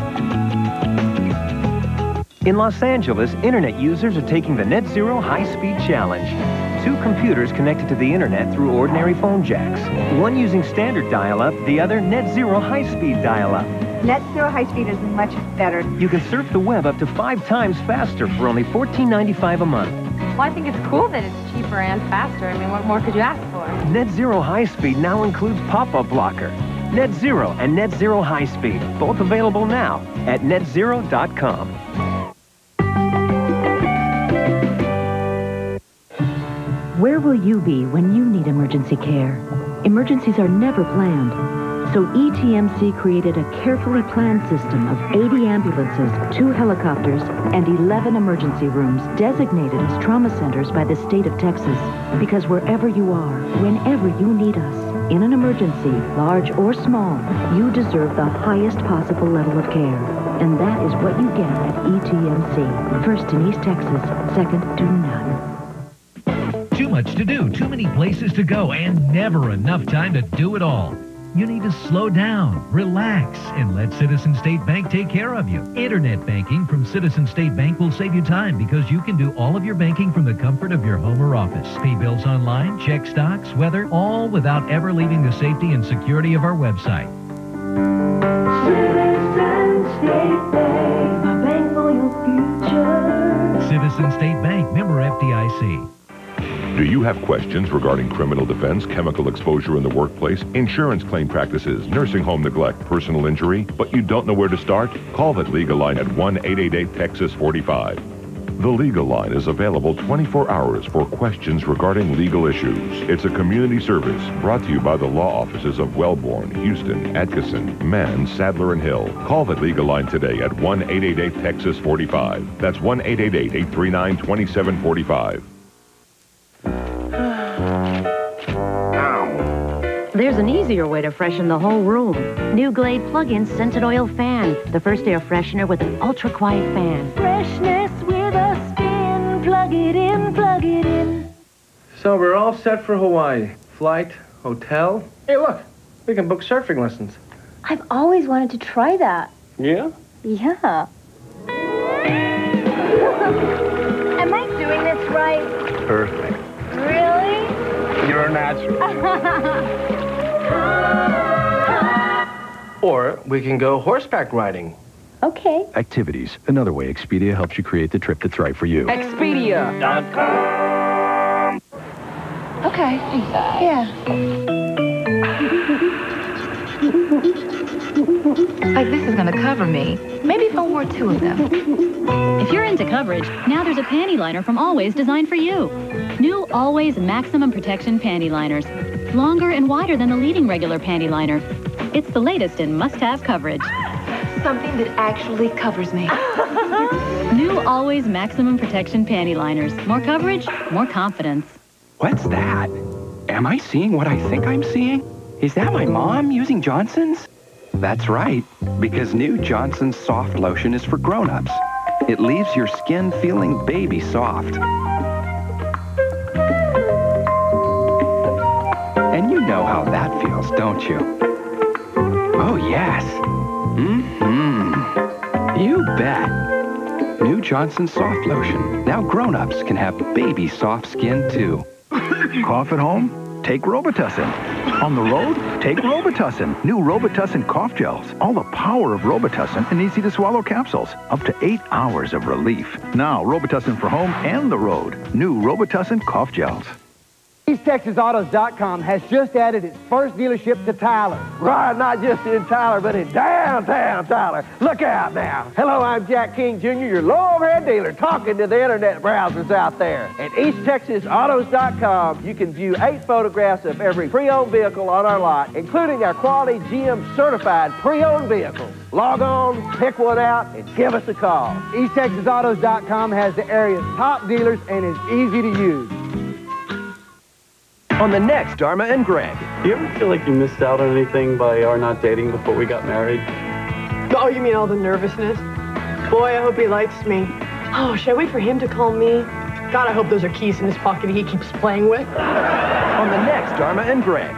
In Los Angeles, internet users are taking the Net Zero High Speed Challenge. Two computers connected to the internet through ordinary phone jacks. One using standard dial-up, the other Net Zero High Speed dial-up. Net Zero High Speed is much better. You can surf the web up to five times faster for only fourteen ninety-five a month. Well, I think it's cool that it's cheaper and faster. I mean, what more could you ask for? Net Zero High Speed now includes pop-up blocker. Net Zero and Net Zero High Speed, both available now at net zero dot com. Where will you be when you need emergency care? Emergencies are never planned. So E T M C created a carefully planned system of eighty ambulances, two helicopters, and eleven emergency rooms designated as trauma centers by the state of Texas. Because wherever you are, whenever you need us, in an emergency, large or small, you deserve the highest possible level of care. And that is what you get at E T M C. First in East Texas, second to none. Too much to do, too many places to go, and never enough time to do it all. You need to slow down, relax, and let Citizen State Bank take care of you. Internet banking from Citizen State Bank will save you time because you can do all of your banking from the comfort of your home or office. Pay bills online, check stocks, weather, all without ever leaving the safety and security of our website. Citizen State Bank, a bank for your future. Citizen State Bank, member F D I C. Do you have questions regarding criminal defense, chemical exposure in the workplace, insurance claim practices, nursing home neglect, personal injury, but you don't know where to start? Call the Legal Line at one eight eight eight Texas forty-five. The Legal Line is available twenty-four hours for questions regarding legal issues. It's a community service brought to you by the law offices of Wellborn, Houston, Atkinson, Mann, Sadler, and Hill. Call the Legal Line today at one eight eight eight Texas forty-five. That's one eight eight eight, eight three nine, two seven four five. There's an easier way to freshen the whole room. New Glade plug-in scented oil fan. The first air freshener with an ultra-quiet fan. Freshness with a spin. Plug it in, plug it in. So we're all set for Hawaii. Flight, hotel. Hey, look, we can book surfing lessons. I've always wanted to try that. Yeah? Yeah. Am I doing this right? Perfect. Really? You're a natural. Or we can go horseback riding. Okay. Activities, another way Expedia helps you create the trip that's right for you. Expedia dot com. Okay. Yeah. Like this is gonna cover me. Maybe if I wore two of them. If you're into coverage, now there's a panty liner from Always designed for you. New Always Maximum Protection Panty Liners. Longer and wider than the leading regular panty liner. It's the latest in must-have coverage. Something that actually covers me. New Always Maximum Protection Panty Liners. More coverage, more confidence. What's that? Am I seeing what I think I'm seeing? Is that my mom using Johnson's? That's right, because new Johnson's Soft Lotion is for grown-ups. It leaves your skin feeling baby soft. And you know how that feels, don't you? Oh, yes. Mm-hmm. You bet. New Johnson Soft Lotion. Now grown-ups can have baby soft skin, too. Cough at home? Take Robitussin. On the road? Take Robitussin. New Robitussin cough gels. All the power of Robitussin in easy-to-swallow capsules. Up to eight hours of relief. Now, Robitussin for home and the road. New Robitussin cough gels. East Texas Autos dot com has just added its first dealership to Tyler. Right, not just in Tyler, but in downtown Tyler. Look out now. Hello, I'm Jack King Junior, your low overhead dealer, talking to the internet browsers out there. At East Texas Autos dot com, you can view eight photographs of every pre-owned vehicle on our lot, including our quality G M certified pre-owned vehicles. Log on, pick one out, and give us a call. East Texas Autos dot com has the area's top dealers and is easy to use. On the next Dharma and Greg. You ever feel like you missed out on anything by our not dating before we got married? Oh, you mean all the nervousness? Boy, I hope he likes me. Oh, should I wait for him to call me? God, I hope those are keys in his pocket he keeps playing with. On the next Dharma and Greg.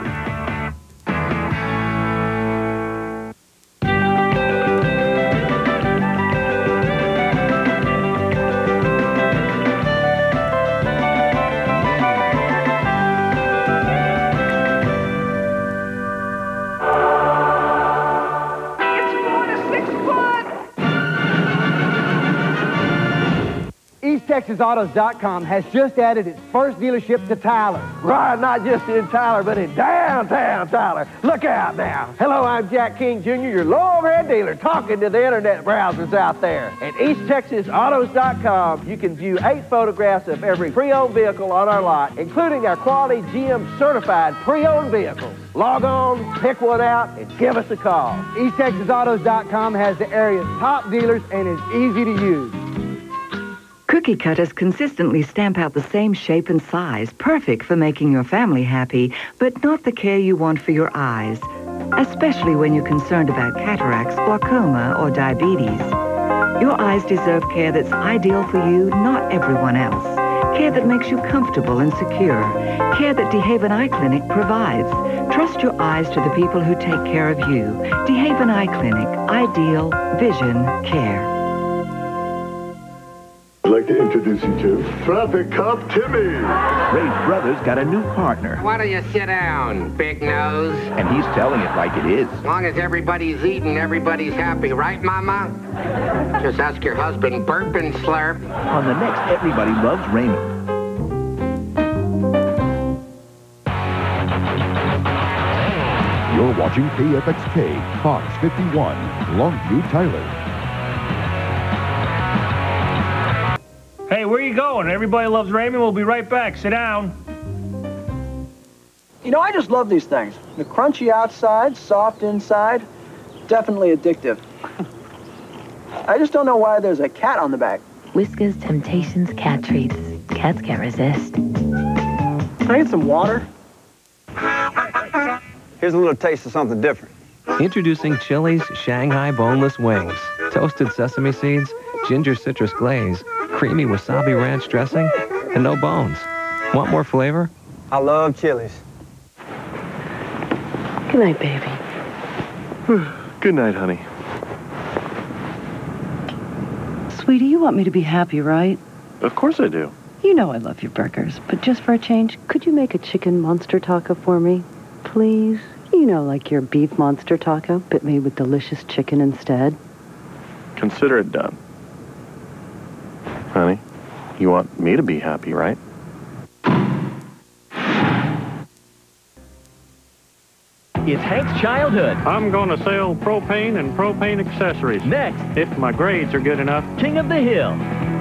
East Texas Autos dot com has just added its first dealership to Tyler. Right, not just in Tyler, but in downtown Tyler. Look out now. Hello, I'm Jack King Junior, your low overhead dealer, talking to the internet browsers out there. At East Texas Autos dot com, you can view eight photographs of every pre-owned vehicle on our lot, including our quality G M certified pre-owned vehicles. Log on, pick one out, and give us a call. East Texas Autos dot com has the area's top dealers and is easy to use. Cookie cutters consistently stamp out the same shape and size, perfect for making your family happy, but not the care you want for your eyes, especially when you're concerned about cataracts, glaucoma, or diabetes. Your eyes deserve care that's ideal for you, not everyone else. Care that makes you comfortable and secure. Care that DeHaven Eye Clinic provides. Trust your eyes to the people who take care of you. DeHaven Eye Clinic. Ideal vision care. I'd like to introduce you to Traffic Cop Timmy. Ray's brother's got a new partner. Why don't you sit down, big nose? And he's telling it like it is. As long as everybody's eating, everybody's happy, right, Mama? Just ask your husband, burp and slurp. On the next Everybody Loves Raymond. You're watching K F X K, Fox fifty-one, Longview, Tyler. Hey, where you going? Everybody Loves Raymond. We'll be right back. Sit down. You know, I just love these things. The crunchy outside, soft inside, definitely addictive. I just don't know why there's a cat on the back. Whiskas Temptations cat treats. Cats can't resist. Can I get some water? Here's a little taste of something different. Introducing Chili's Shanghai Boneless Wings. Toasted sesame seeds, ginger citrus glaze, creamy wasabi ranch dressing, and no bones. Want more flavor? I love Chili's. Good night, baby. Good night, honey. Sweetie, you want me to be happy, right? Of course I do. You know I love your burgers, but just for a change, could you make a chicken monster taco for me? Please? You know, like your beef monster taco, but made with delicious chicken instead. Consider it done. Honey, you want me to be happy, right? It's Hank's childhood. I'm going to sell propane and propane accessories. Next, if my grades are good enough. King of the Hill.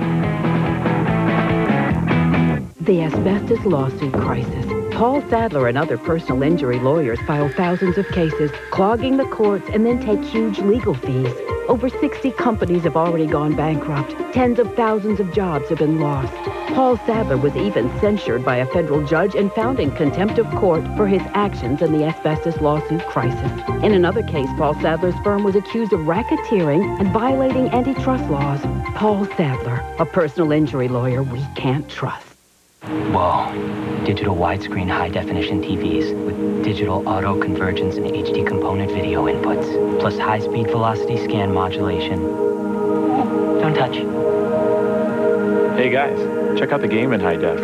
The asbestos lawsuit crisis. Paul Sadler and other personal injury lawyers file thousands of cases, clogging the courts, and then take huge legal fees. Over sixty companies have already gone bankrupt. Tens of thousands of jobs have been lost. Paul Sadler was even censured by a federal judge and found in contempt of court for his actions in the asbestos lawsuit crisis. In another case, Paul Sadler's firm was accused of racketeering and violating antitrust laws. Paul Sadler, a personal injury lawyer we can't trust. Whoa. Digital widescreen high-definition T Vs with digital auto convergence and H D component video inputs, plus high-speed velocity scan modulation. Don't touch. Hey guys, check out the game in high def.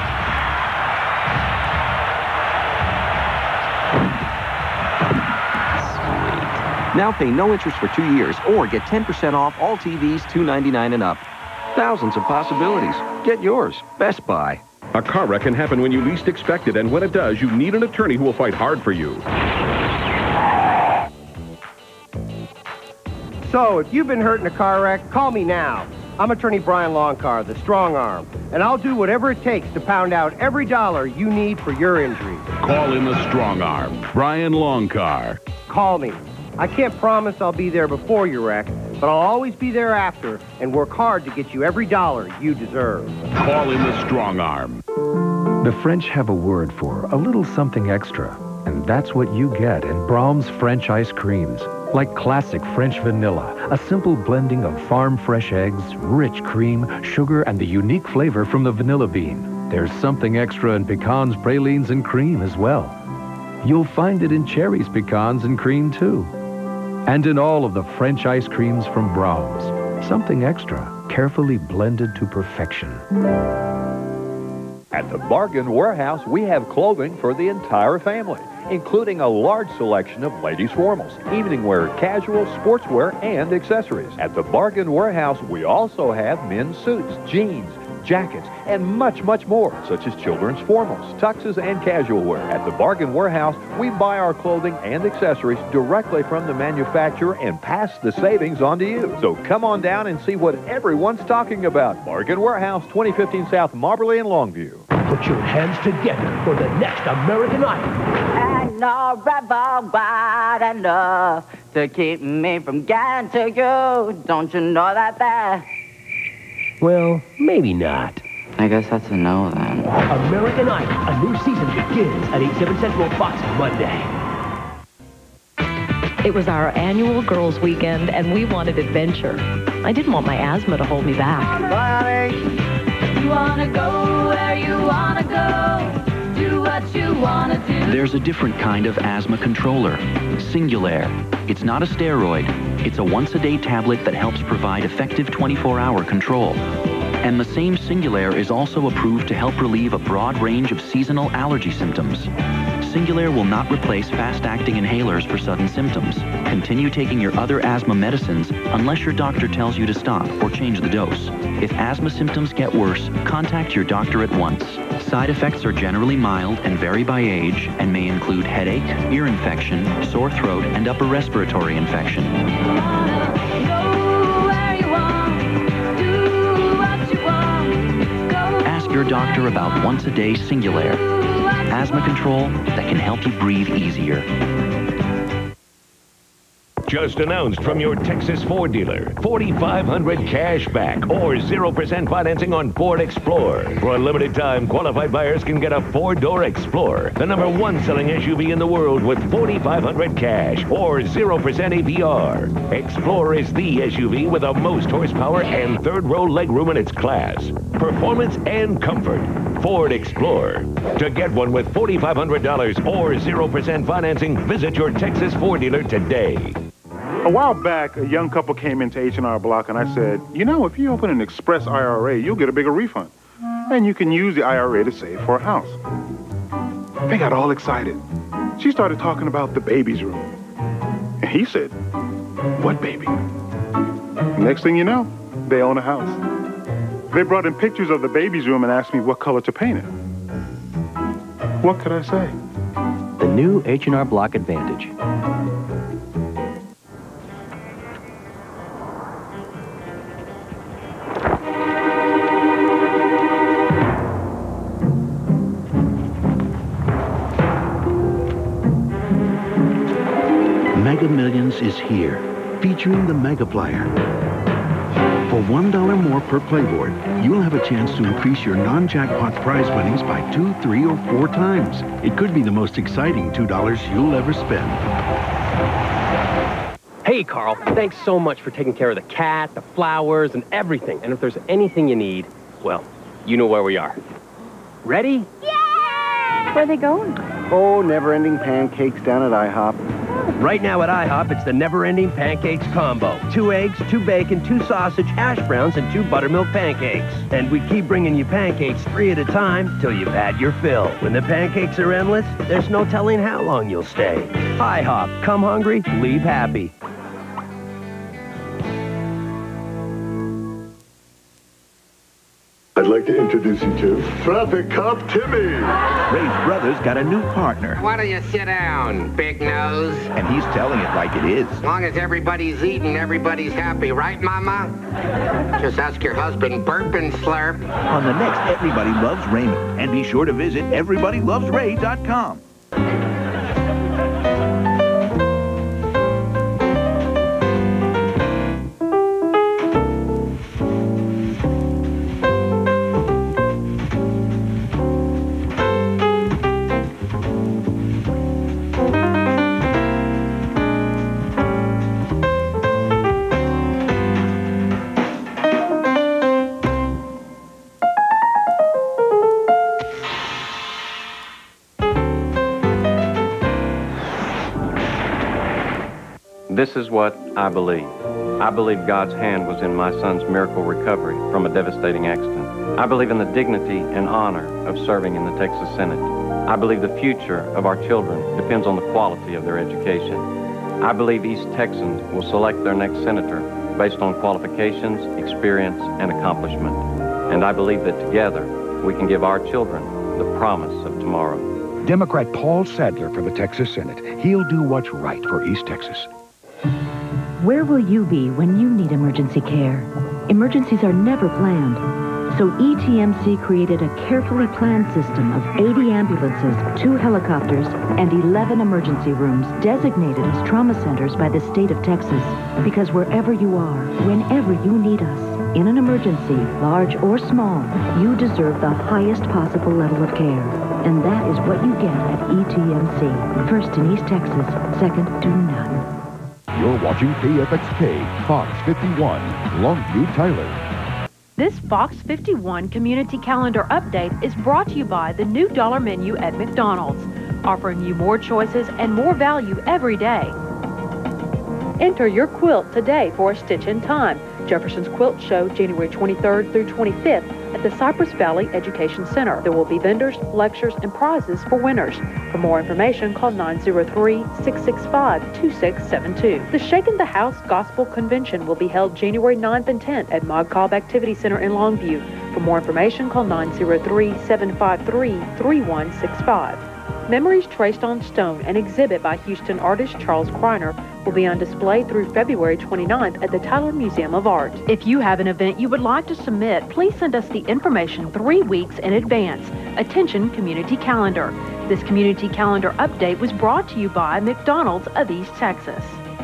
Sweet. Now pay no interest for two years or get ten percent off all T Vs two ninety-nine and up. Thousands of possibilities. Get yours. Best Buy. A car wreck can happen when you least expect it, and when it does, you need an attorney who will fight hard for you. So, if you've been hurt in a car wreck, call me now. I'm attorney Brian Longcar, the strong arm, and I'll do whatever it takes to pound out every dollar you need for your injury. Call in the strong arm, Brian Longcar. Call me. I can't promise I'll be there before your wreck, but I'll always be there after and work hard to get you every dollar you deserve. Call in the strong arm. The French have a word for a little something extra, and that's what you get in Brahms French ice creams. Like classic French vanilla, a simple blending of farm-fresh eggs, rich cream, sugar, and the unique flavor from the vanilla bean. There's something extra in pecans, pralines, and cream as well. You'll find it in cherries, pecans, and cream, too. And in all of the French ice creams from Brahms. Something extra, carefully blended to perfection. At the Bargain Warehouse, we have clothing for the entire family, including a large selection of ladies' formals, evening wear, casual, sportswear, and accessories. At the Bargain Warehouse, we also have men's suits, jeans, jackets, and much, much more, such as children's formals, tuxes, and casual wear. At the Bargain Warehouse, we buy our clothing and accessories directly from the manufacturer and pass the savings on to you. So come on down and see what everyone's talking about. Bargain Warehouse, twenty fifteen South Marbury in Longview. Put your hands together for the next American Idol. And no rebel wide enough to keep me from getting to you. Don't you know that that? Well, maybe not. I guess that's a no then. American Idol, a new season begins at eight, seven Central Fox Monday. It was our annual girls' weekend, and we wanted adventure. I didn't want my asthma to hold me back. Bye, honey. You wanna go where you wanna go. Do what you wanna do. There's a different kind of asthma controller, Singulair. It's not a steroid. It's a once-a-day tablet that helps provide effective twenty-four hour control. And the same Singulair is also approved to help relieve a broad range of seasonal allergy symptoms. Singulair will not replace fast-acting inhalers for sudden symptoms. Continue taking your other asthma medicines unless your doctor tells you to stop or change the dose. If asthma symptoms get worse, contact your doctor at once. Side effects are generally mild and vary by age and may include headache, ear infection, sore throat, and upper respiratory infection. Ask your doctor about once-a-day Singulair. Asthma control that can help you breathe easier. Just announced from your Texas Ford dealer, forty-five hundred cash back or zero percent financing on Ford Explorer. For a limited time, qualified buyers can get a four-door Explorer, the number one selling S U V in the world with forty-five hundred cash or zero percent A P R. Explorer is the S U V with the most horsepower and third-row legroom in its class. Performance and comfort. Ford Explorer. To get one with forty-five hundred dollars or zero percent financing, visit your Texas Ford dealer today. A while back, a young couple came into H and R Block, and I said, you know, if you open an express I R A, you'll get a bigger refund. And you can use the I R A to save for a house. They got all excited. She started talking about the baby's room. And he said, what baby? Next thing you know, they own a house. They brought in pictures of the baby's room and asked me what color to paint it. What could I say? The new H and R Block Advantage. Mega Millions is here, featuring the Megaplier. For one dollar more per playboard, you'll have a chance to increase your non-jackpot prize winnings by two, three, or four times. It could be the most exciting two dollars you'll ever spend. Hey, Carl, thanks so much for taking care of the cat, the flowers, and everything. And if there's anything you need, well, you know where we are. Ready? Where are they going? Oh, never-ending pancakes down at IHOP. Right now at IHOP, it's the never-ending pancakes combo. Two eggs, two bacon, two sausage, hash browns, and two buttermilk pancakes. And we keep bringing you pancakes three at a time till you've had your fill. When the pancakes are endless, there's no telling how long you'll stay. IHOP, come hungry, leave happy. I'd like to introduce you to Traffic Cop Timmy. Ray's brother's got a new partner. Why don't you sit down, big nose? And he's telling it like it is. As long as everybody's eating, everybody's happy, right, Mama? Just ask your husband, burp and slurp. On the next Everybody Loves Raymond. And be sure to visit everybody loves ray dot com. This is what I believe. I believe God's hand was in my son's miracle recovery from a devastating accident. I believe in the dignity and honor of serving in the Texas Senate. I believe the future of our children depends on the quality of their education. I believe East Texans will select their next senator based on qualifications, experience, and accomplishment. And I believe that together we can give our children the promise of tomorrow. Democrat Paul Sadler for the Texas Senate. He'll do what's right for East Texas. Where will you be when you need emergency care? Emergencies are never planned. So E T M C created a carefully planned system of eighty ambulances, two helicopters, and eleven emergency rooms designated as trauma centers by the state of Texas. Because wherever you are, whenever you need us, in an emergency, large or small, you deserve the highest possible level of care. And that is what you get at E T M C. First in East Texas, second to none. You're watching K F X K, Fox fifty-one, Longview, Tyler. This Fox fifty-one Community Calendar Update is brought to you by the new dollar menu at McDonald's, offering you more choices and more value every day. Enter your quilt today for a stitch in time. Jefferson's Quilt Show, January twenty-third through twenty-fifth at the Cypress Valley Education Center. There will be vendors, lectures, and prizes for winners. For more information, call nine zero three, six six five, two six seven two. The Shakin' the House Gospel Convention will be held January ninth and tenth at Mog Cobb Activity Center in Longview. For more information, call nine zero three, seven five three, three one six five. Memories Traced on Stone, an exhibit by Houston artist Charles Kreiner, will be on display through February twenty-ninth at the Tyler Museum of Art. If you have an event you would like to submit, please send us the information three weeks in advance. Attention, Community Calendar. This Community Calendar update was brought to you by McDonald's of East Texas.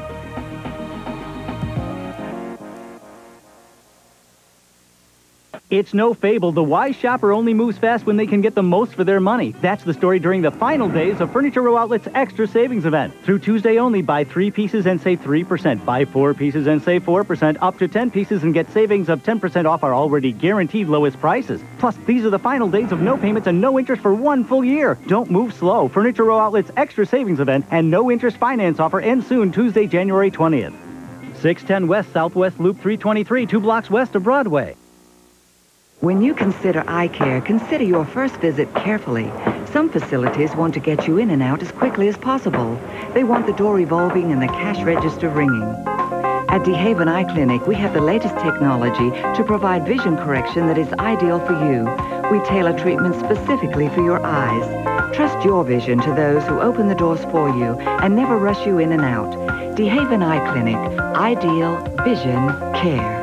It's no fable. The wise shopper only moves fast when they can get the most for their money. That's the story during the final days of Furniture Row Outlet's Extra Savings Event. Through Tuesday only, buy three pieces and save three percent. Buy four pieces and save four percent. Up to ten pieces and get savings of ten percent off our already guaranteed lowest prices. Plus, these are the final days of no payments and no interest for one full year. Don't move slow. Furniture Row Outlet's Extra Savings Event and no interest finance offer ends soon, Tuesday, January twentieth. six ten West Southwest Loop three twenty-three, two blocks west of Broadway. When you consider eye care, consider your first visit carefully. Some facilities want to get you in and out as quickly as possible. They want the door revolving and the cash register ringing. At DeHaven Eye Clinic, we have the latest technology to provide vision correction that is ideal for you. We tailor treatment specifically for your eyes. Trust your vision to those who open the doors for you and never rush you in and out. DeHaven Eye Clinic, ideal vision care.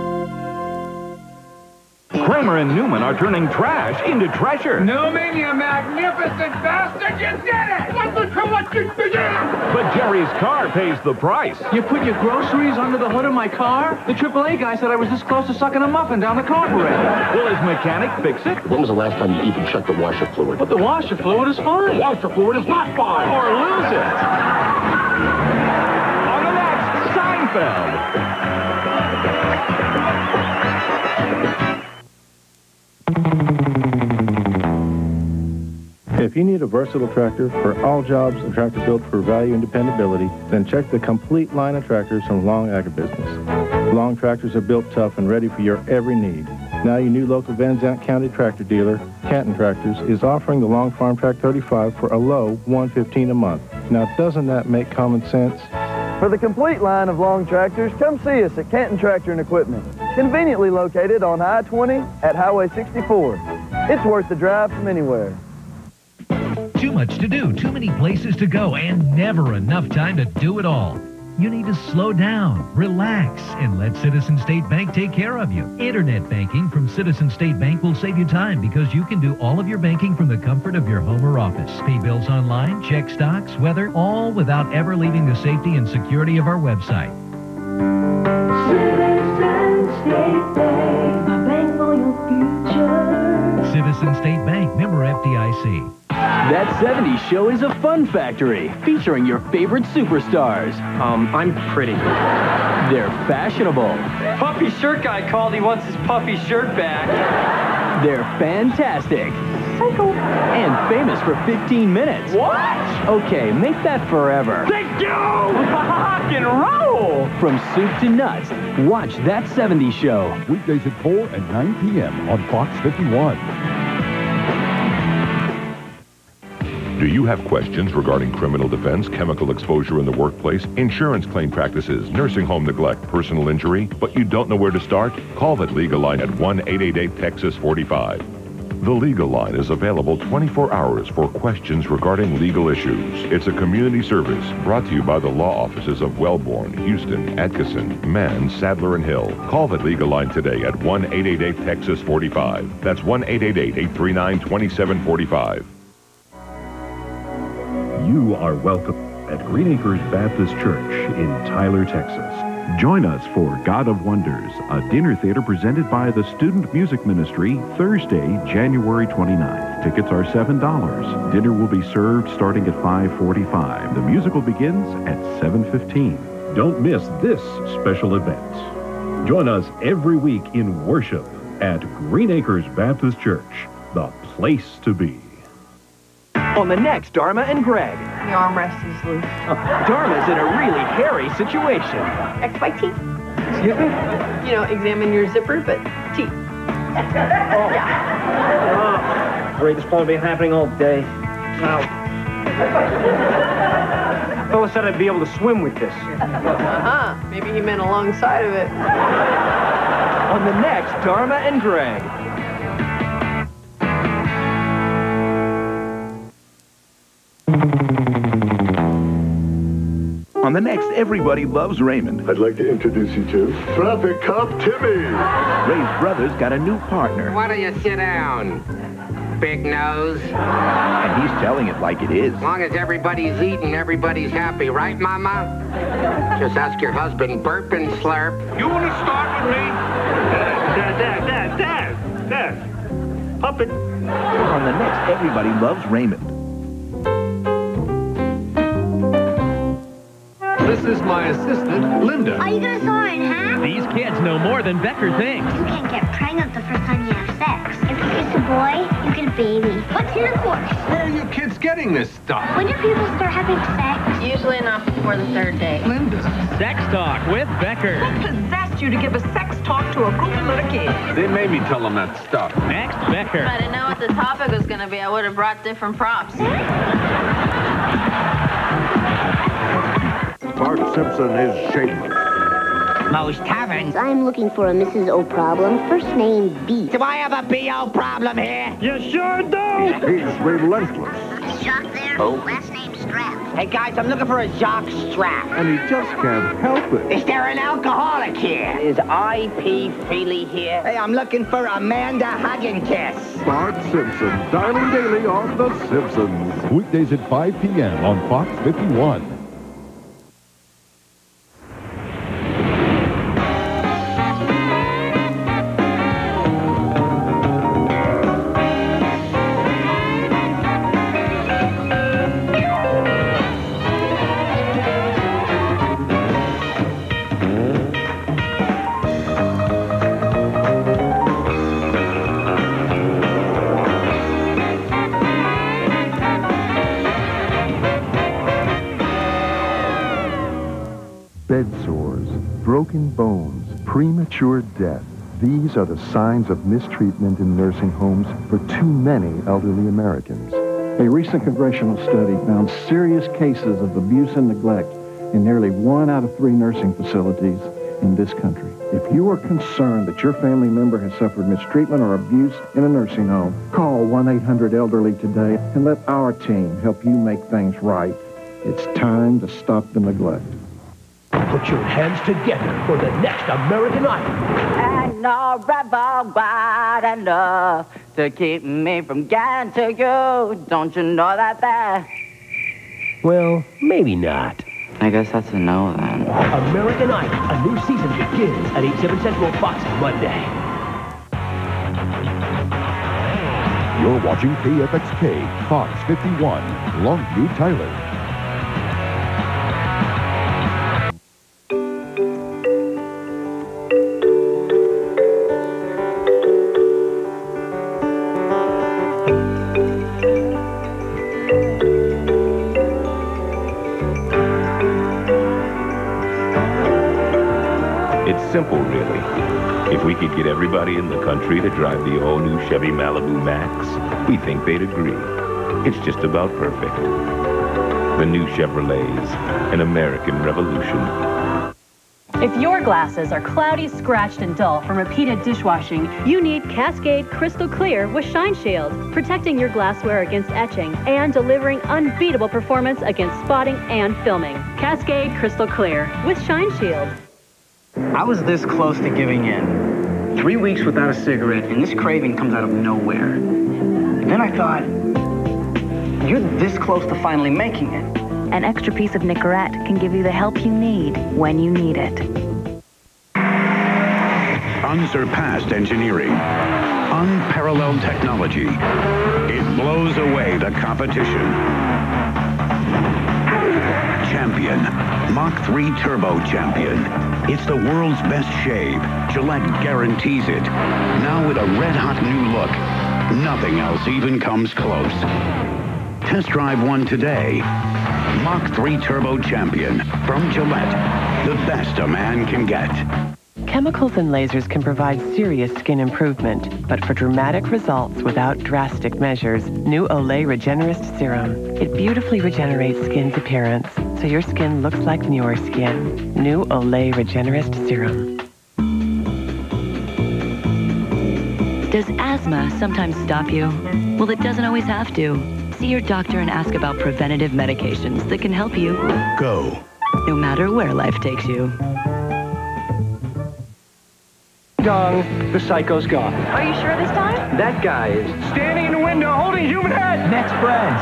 Kramer and Newman are turning trash into treasure. Newman, you magnificent bastard, you did it! What the hell, what you did? But Jerry's car pays the price. You put your groceries under the hood of my car? The triple A guy said I was this close to sucking a muffin down the carburetor. Will his mechanic fix it? When was the last time you even checked the washer fluid? But the washer fluid is fine. The washer fluid is not fine. Or lose it. On the next Seinfeld. If you need a versatile tractor for all jobs, a tractor built for value and dependability, then check the complete line of tractors from Long Agribusiness. Long tractors are built tough and ready for your every need. Now your new local Van Zandt County tractor dealer, Canton Tractors, is offering the Long Farm Track thirty-five for a low one hundred fifteen dollars a month. Now doesn't that make common sense? For the complete line of long tractors, come see us at Canton Tractor and Equipment, conveniently located on I twenty at Highway sixty-four. It's worth the drive from anywhere. Too much to do, too many places to go, and never enough time to do it all. You need to slow down, relax, and let Citizen State Bank take care of you. Internet banking from Citizen State Bank will save you time because you can do all of your banking from the comfort of your home or office. Pay bills online, check stocks, weather, all without ever leaving the safety and security of our website. Citizen State Bank, my bank for your future. Citizen State Bank, member F D I C. That seventies show is a fun factory, featuring your favorite superstars. Um, I'm pretty. They're fashionable. Puffy shirt guy called. He wants his puffy shirt back. They're fantastic. Psycho. And famous for fifteen minutes. What? Okay, make that forever. Thank you! Rock and roll! From soup to nuts, watch That seventies show. Weekdays at four and nine p m on Fox fifty-one. Do you have questions regarding criminal defense, chemical exposure in the workplace, insurance claim practices, nursing home neglect, personal injury, but you don't know where to start? Call that legal line at one eight eight eight Texas forty-five. The legal line is available twenty-four hours for questions regarding legal issues. It's a community service brought to you by the law offices of Wellborn, Houston, Atkinson, Mann, Sadler, and Hill. Call that legal line today at one eight eight eight Texas forty-five. That's one eight eight eight, eight three nine, two seven four five. You are welcome at Green Acres Baptist Church in Tyler, Texas. Join us for God of Wonders, a dinner theater presented by the Student Music Ministry, Thursday, January twenty-ninth. Tickets are seven dollars. Dinner will be served starting at five forty-five. The musical begins at seven fifteen. Don't miss this special event. Join us every week in worship at Green Acres Baptist Church, the place to be. On the next Dharma and Greg. The armrest is loose. Uh, Dharma's in a really hairy situation. X by teeth. Excuse me? You know, examine your zipper, but teeth. Oh. Oh. Great, this probably been happening all day. Now, the fellow said I'd be able to swim with this. Uh-huh. Maybe he meant alongside of it. On the next Dharma and Greg. On the next Everybody Loves Raymond. I'd like to introduce you to Traffic Cop Timmy. Ray's brother's got a new partner. Why don't you sit down, big nose? And he's telling it like it is. As long as everybody's eating, everybody's happy, right, Mama? Just ask your husband, burp and slurp. You want to start with me? Dad, Dad, Dad, Dad, Dad. Puppet. On the next Everybody Loves Raymond. This is my assistant, Linda. Are you gonna sign, huh? These kids know more than Becker thinks. You can't get pregnant the first time you have sex. If it's a boy, you get a baby. What's intercourse? Where are you kids getting this stuff? When do people start having sex? Usually not before the third day. Linda. Sex Talk with Becker. What possessed you to give a sex talk to a goofy little kid? They made me tell them that stuff. Next, Becker. If I didn't know what the topic was going to be, I would have brought different props. Bart Simpson is shameless. Most taverns. I'm looking for a Missus O problem. First name B. Do I have a B O problem here? You sure do. He's relentless. Is Jacques there? Oh. Last name Strap. Hey, guys, I'm looking for a Jacques Strap. And he just can't help it. Is there an alcoholic here? Is I P Feely here? Hey, I'm looking for Amanda Hugginkiss. Bart Simpson, dialing daily on The Simpsons. Weekdays at five p m on Fox fifty-one. Bed sores, broken bones, premature death. These are the signs of mistreatment in nursing homes for too many elderly Americans. A recent congressional study found serious cases of abuse and neglect in nearly one out of three nursing facilities in this country. If you are concerned that your family member has suffered mistreatment or abuse in a nursing home, call one eight hundred elderly today and let our team help you make things right. It's time to stop the neglect. Put your hands together for the next American Idol. And no rebel wide enough to keep me from getting to you. Don't you know that that? Well, maybe not. I guess that's a no then. American Idol, a new season begins at eight, seven Central Fox Monday. You're watching K F X K, Fox fifty-one, Longview, Tyler. It's simple, really. If we could get everybody in the country to drive the all-new Chevy Malibu Max, we think they'd agree. It's just about perfect. The new Chevrolets, an American revolution. If your glasses are cloudy, scratched, and dull from repeated dishwashing, you need Cascade Crystal Clear with Shine Shield, protecting your glassware against etching and delivering unbeatable performance against spotting and filming. Cascade Crystal Clear with Shine Shield. I was this close to giving in. Three weeks without a cigarette, and this craving comes out of nowhere. And then I thought, you're this close to finally making it. An extra piece of Nicorette can give you the help you need when you need it. Unsurpassed engineering, unparalleled technology. It blows away the competition. Champion, Mach three Turbo Champion. It's the world's best shave. Gillette guarantees it. Now with a red-hot new look, nothing else even comes close. Test drive one today. Mach three Turbo Champion from Gillette. The best a man can get. Chemicals and lasers can provide serious skin improvement, but for dramatic results without drastic measures, new Olay Regenerist Serum. It beautifully regenerates skin's appearance, so your skin looks like newer skin. New Olay Regenerist Serum. Does asthma sometimes stop you? Well, it doesn't always have to. See your doctor and ask about preventative medications that can help you. Go. No matter where life takes you. Gong, the psycho's gone. Are you sure this time? That guy is standing in the window holding a human head. Next friend.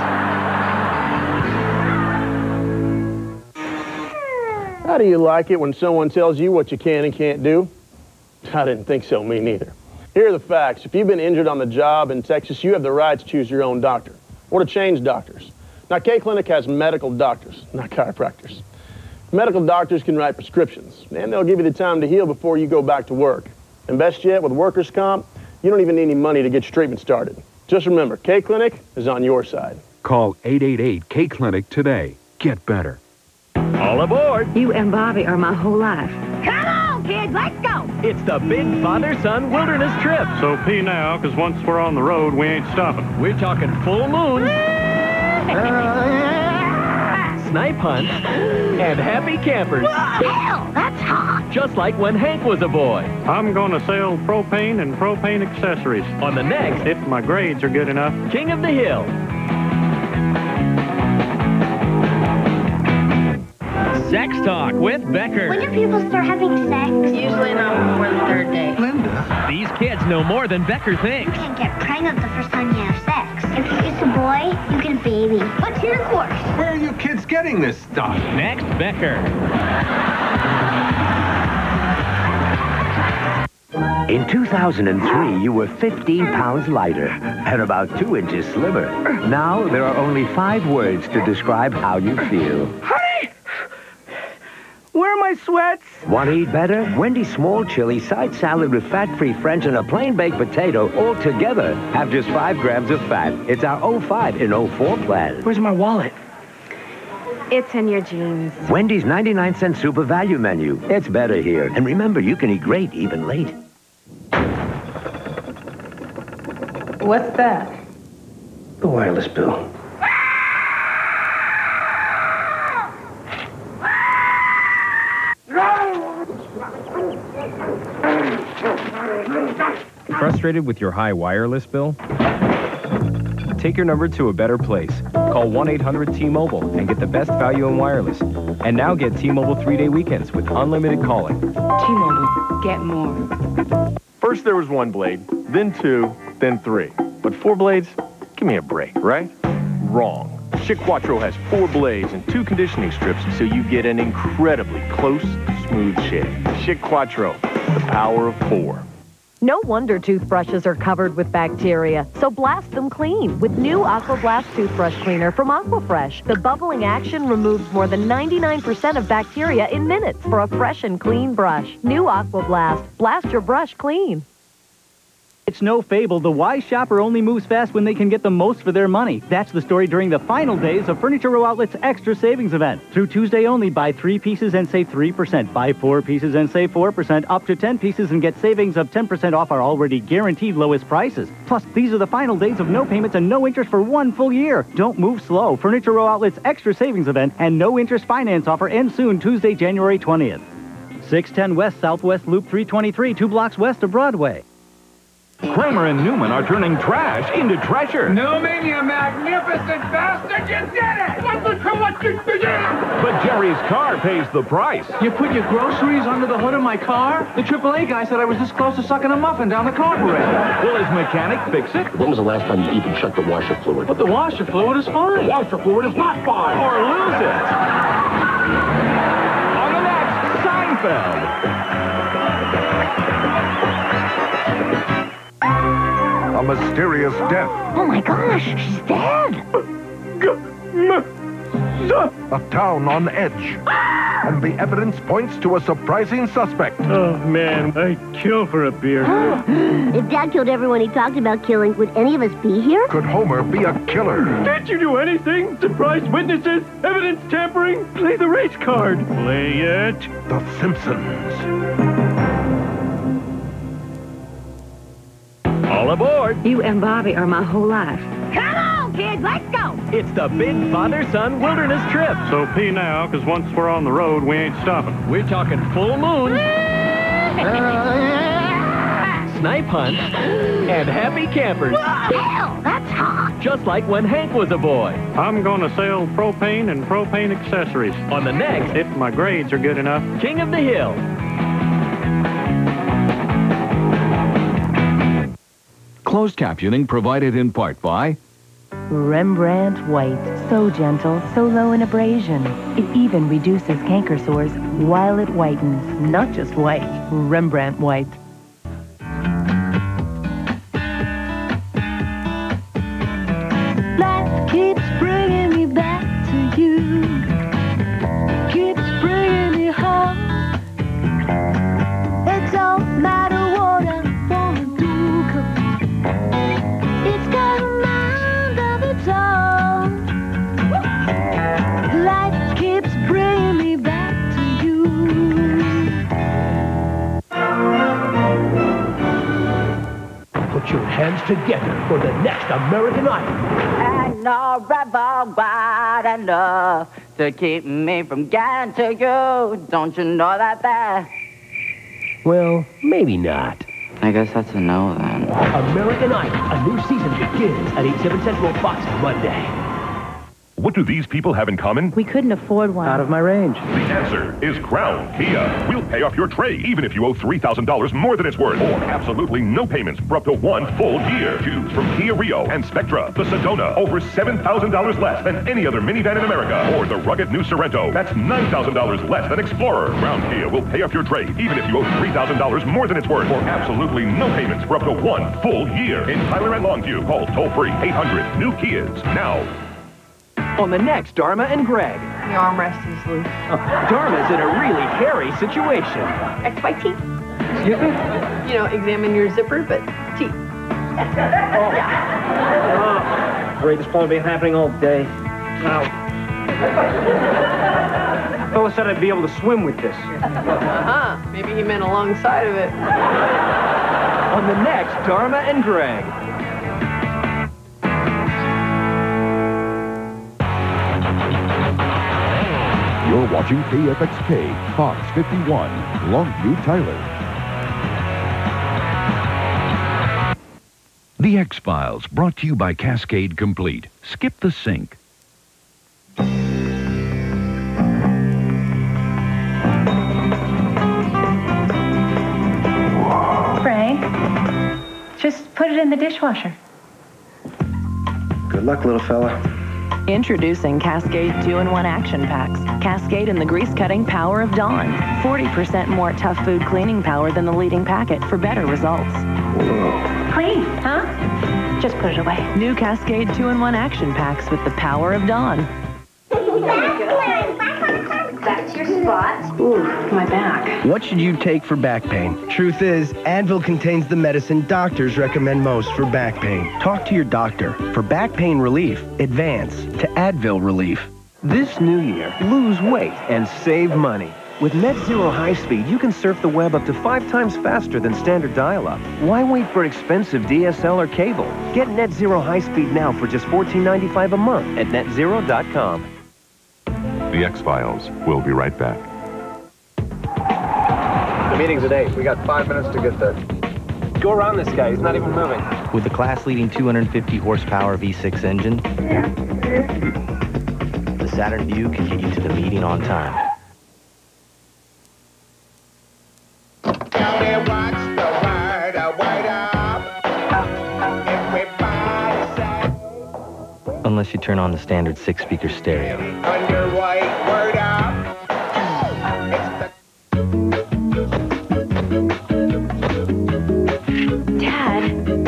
How do you like it when someone tells you what you can and can't do? I didn't think so, me neither. Here are the facts. If you've been injured on the job in Texas, you have the right to choose your own doctor or to change doctors. Now, K-Clinic has medical doctors, not chiropractors. Medical doctors can write prescriptions, and they'll give you the time to heal before you go back to work. And best yet, with workers' comp, you don't even need any money to get your treatment started. Just remember, K-Clinic is on your side. Call eight eight eight K Clinic today. Get better. All aboard. You and Bobby are my whole life. Come on, kids, let's go. It's the big father-son wilderness trip. So pee now, because once we're on the road, we ain't stopping. We're talking full moon, snipe hunts, and happy campers. Hell, that's hot. Just like when Hank was a boy. I'm going to sell propane and propane accessories. On the next, if my grades are good enough, King of the Hill. Sex Talk with Becker. When do people start having sex? Usually not before the third day. Linda. These kids know more than Becker thinks. You can't get pregnant the first time you have sex. If it's a boy, you get a baby. What's your course? Where are you kids getting this stuff? Next, Becker. In two thousand three, you were fifteen pounds lighter and about two inches slimmer. Now, there are only five words to describe how you feel. Honey! Where are my sweats? Want to eat better? Wendy's small chili side salad with fat-free French and a plain baked potato all together have just five grams of fat. It's our oh five and oh four plan. Where's my wallet? It's in your jeans. Wendy's ninety-nine cent super value menu. It's better here. And remember, you can eat great even late. What's that? The wireless bill. Frustrated with your high wireless bill? Take your number to a better place. Call one eight hundred T Mobile and get the best value in wireless. And now get T Mobile three-day weekends with unlimited calling. T-Mobile, get more. First there was one blade, then two, then three. But four blades? Give me a break, right? Wrong. Schick Quattro has four blades and two conditioning strips, so you get an incredibly close, smooth shave. Schick Quattro, the power of four. No wonder toothbrushes are covered with bacteria, so blast them clean with new Aqua Blast toothbrush cleaner from Aquafresh. The bubbling action removes more than ninety-nine percent of bacteria in minutes for a fresh and clean brush. New Aqua Blast. Blast your brush clean. It's no fable. The wise shopper only moves fast when they can get the most for their money. That's the story during the final days of Furniture Row Outlet's Extra Savings Event. Through Tuesday only, buy three pieces and save three percent. Buy four pieces and save four percent. Up to ten pieces and get savings of ten percent off our already guaranteed lowest prices. Plus, these are the final days of no payments and no interest for one full year. Don't move slow. Furniture Row Outlet's Extra Savings Event and no interest finance offer ends soon, Tuesday, January twentieth. six ten West Southwest Loop three twenty-three, two blocks west of Broadway. Kramer and Newman are turning trash into treasure. Newman, you magnificent bastard, you did it! What the what you did? But Jerry's car pays the price. You put your groceries under the hood of my car? The triple A guy said I was this close to sucking a muffin down the carburetor. Will his mechanic fix it? When was the last time you even checked the washer fluid? But the washer fluid is fine. The washer fluid is not fine. Or lose it. On the next Seinfeld. A mysterious death. Oh my gosh, she's dead. A town on edge. And the evidence points to a surprising suspect. Oh, man, I'd kill for a beer. If Dad killed everyone he talked about killing, would any of us be here? Could Homer be a killer? Can't you do anything? Surprise witnesses? Evidence tampering? Play the race card. Play it. The Simpsons. All aboard. You and Bobby are my whole life. Come on, kids, let's go. It's the big father-son wilderness trip. So pee now, because once we're on the road, we ain't stopping. We're talking full moon, snipe hunts, and happy campers. Hell, that's hot. Just like when Hank was a boy. I'm going to sell propane and propane accessories. On the next, if my grades are good enough, King of the Hill. Closed captioning provided in part by Rembrandt White. So gentle, so low in abrasion. It even reduces canker sores while it whitens. Not just white. Rembrandt White. Life keeps bringing me back to you. Keeps bringing me home. It don't matter what I wanna do, 'cause it's got a mind of its own. Life keeps bringing me back to you. Put your hands together for the next American Idol. And no rebel wide enough to keep me from getting to you. Don't you know that that? Well, maybe not. I guess that's a no then. American Idol, a new season begins at eight, seven Central Fox Monday. What do these people have in common? We couldn't afford one. Out of my range. The answer is Crown Kia. We'll pay off your trade even if you owe three thousand dollars more than it's worth. Or absolutely no payments for up to one full year. Choose from Kia Rio and Spectra. The Sedona, over seven thousand dollars less than any other minivan in America. Or the rugged new Sorento. That's nine thousand dollars less than Explorer. Crown Kia will pay off your trade even if you owe three thousand dollars more than it's worth. Or absolutely no payments for up to one full year. In Tyler and Longview, call toll-free eight hundred new Kias now. On the next, Dharma and Greg. The armrest is loose. Uh, Dharma's in a really hairy situation. X by teeth. Excuse me? You know, examine your zipper, but teeth. Oh. Oh. Great, this has probably been happening all day. Now. Fella said I'd be able to swim with this. Uh-huh. Maybe he meant alongside of it. On the next, Dharma and Greg. You're watching K F X K, Fox fifty-one, Longview, Tyler. The X-Files, brought to you by Cascade Complete. Skip the sink. Frank, just put it in the dishwasher. Good luck, little fella. Introducing Cascade two in one Action Packs. Cascade and the grease-cutting power of Dawn. forty percent more tough food cleaning power than the leading packet for better results. Clean, huh? Just put it away. New Cascade two in one Action Packs with the power of Dawn. Back to your spot. Ooh, my back. What should you take for back pain? Truth is, Advil contains the medicine doctors recommend most for back pain. Talk to your doctor. For back pain relief, advance to Advil Relief. This new year, lose weight and save money. With Net Zero High Speed, you can surf the web up to five times faster than standard dial-up. Why wait for expensive D S L or cable? Get Net Zero High Speed now for just fourteen ninety-five a month at net zero dot com. The X-Files. We'll be right back. The meeting's at eight. We got five minutes to get there. Go around this guy. He's not even moving. With the class-leading two hundred fifty horsepower V six engine, the Saturn Vue can get you to the meeting on time. Unless you turn on the standard six-speaker stereo. Dad.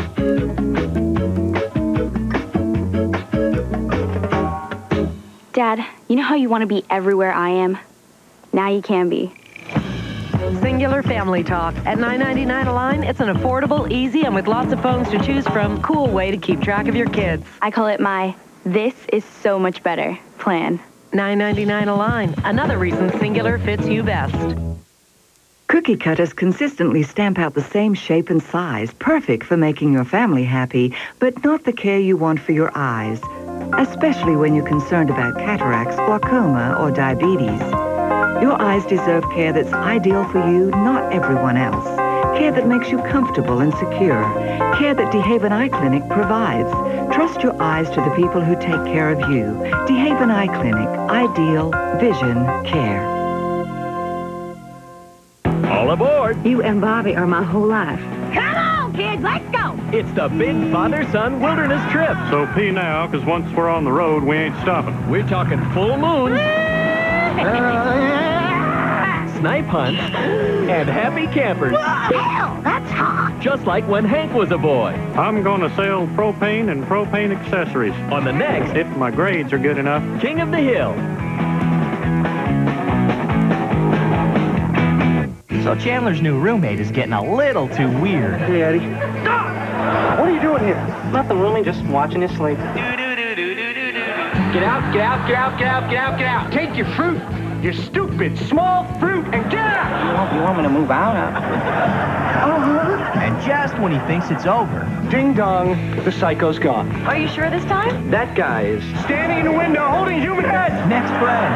Dad, you know how you want to be everywhere I am? Now you can be. Singular Family Talk. At nine ninety-nine a line, it's an affordable, easy, and with lots of phones to choose from, cool way to keep track of your kids. I call it my "this is so much better" plan. nine ninety-nine a line. Another reason Singular fits you best. Cookie cutters consistently stamp out the same shape and size, perfect for making your family happy, but not the care you want for your eyes, especially when you're concerned about cataracts, glaucoma, or diabetes. Your eyes deserve care that's ideal for you, not everyone else. Care that makes you comfortable and secure. Care that DeHaven Eye Clinic provides. Trust your eyes to the people who take care of you. DeHaven Eye Clinic. Ideal vision care. All aboard! You and Bobby are my whole life. Come on, kids, let's go. It's the big father-son wilderness trip. So pee now, because once we're on the road, we ain't stopping. We're talking full moons, snipe hunts, and happy campers. Hell, that's hot. Just like when Hank was a boy. I'm going to sell propane and propane accessories. On the next, if my grades are good enough, King of the Hill. So Chandler's new roommate is getting a little too weird. Hey, Eddie. What are you doing here? Nothing, really, just watching you sleep. Get out, get out, get out, get out, get out, get out. Take your fruit, your stupid small fruit, and get out. You want, you want me to move out? Uh-huh. And just when he thinks it's over. Ding dong, the psycho's gone. Are you sure this time? That guy is standing in the window holding human heads. Next friends.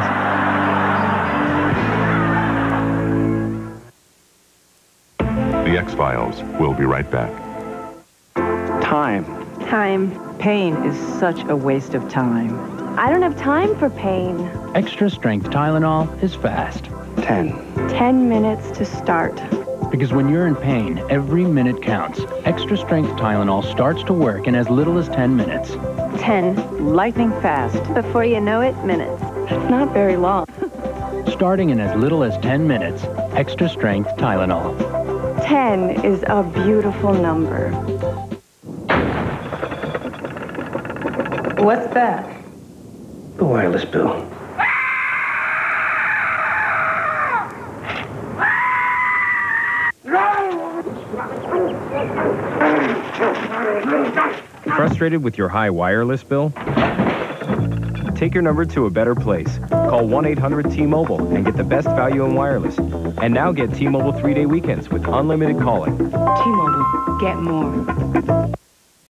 The X-Files. We'll be right back. Time. Time. Pain is such a waste of time. I don't have time for pain. Extra strength Tylenol is fast. Ten. Ten minutes to start. Because when you're in pain, every minute counts. Extra strength Tylenol starts to work in as little as ten minutes. Ten. Lightning fast. Before you know it, minutes. That's not very long. Starting in as little as ten minutes, extra strength Tylenol. Ten is a beautiful number. What's that? The wireless bill. Frustrated with your high wireless bill? Take your number to a better place. Call one eight hundred T Mobile and get the best value in wireless. And now get T Mobile three-day weekends with unlimited calling. T Mobile. Get more.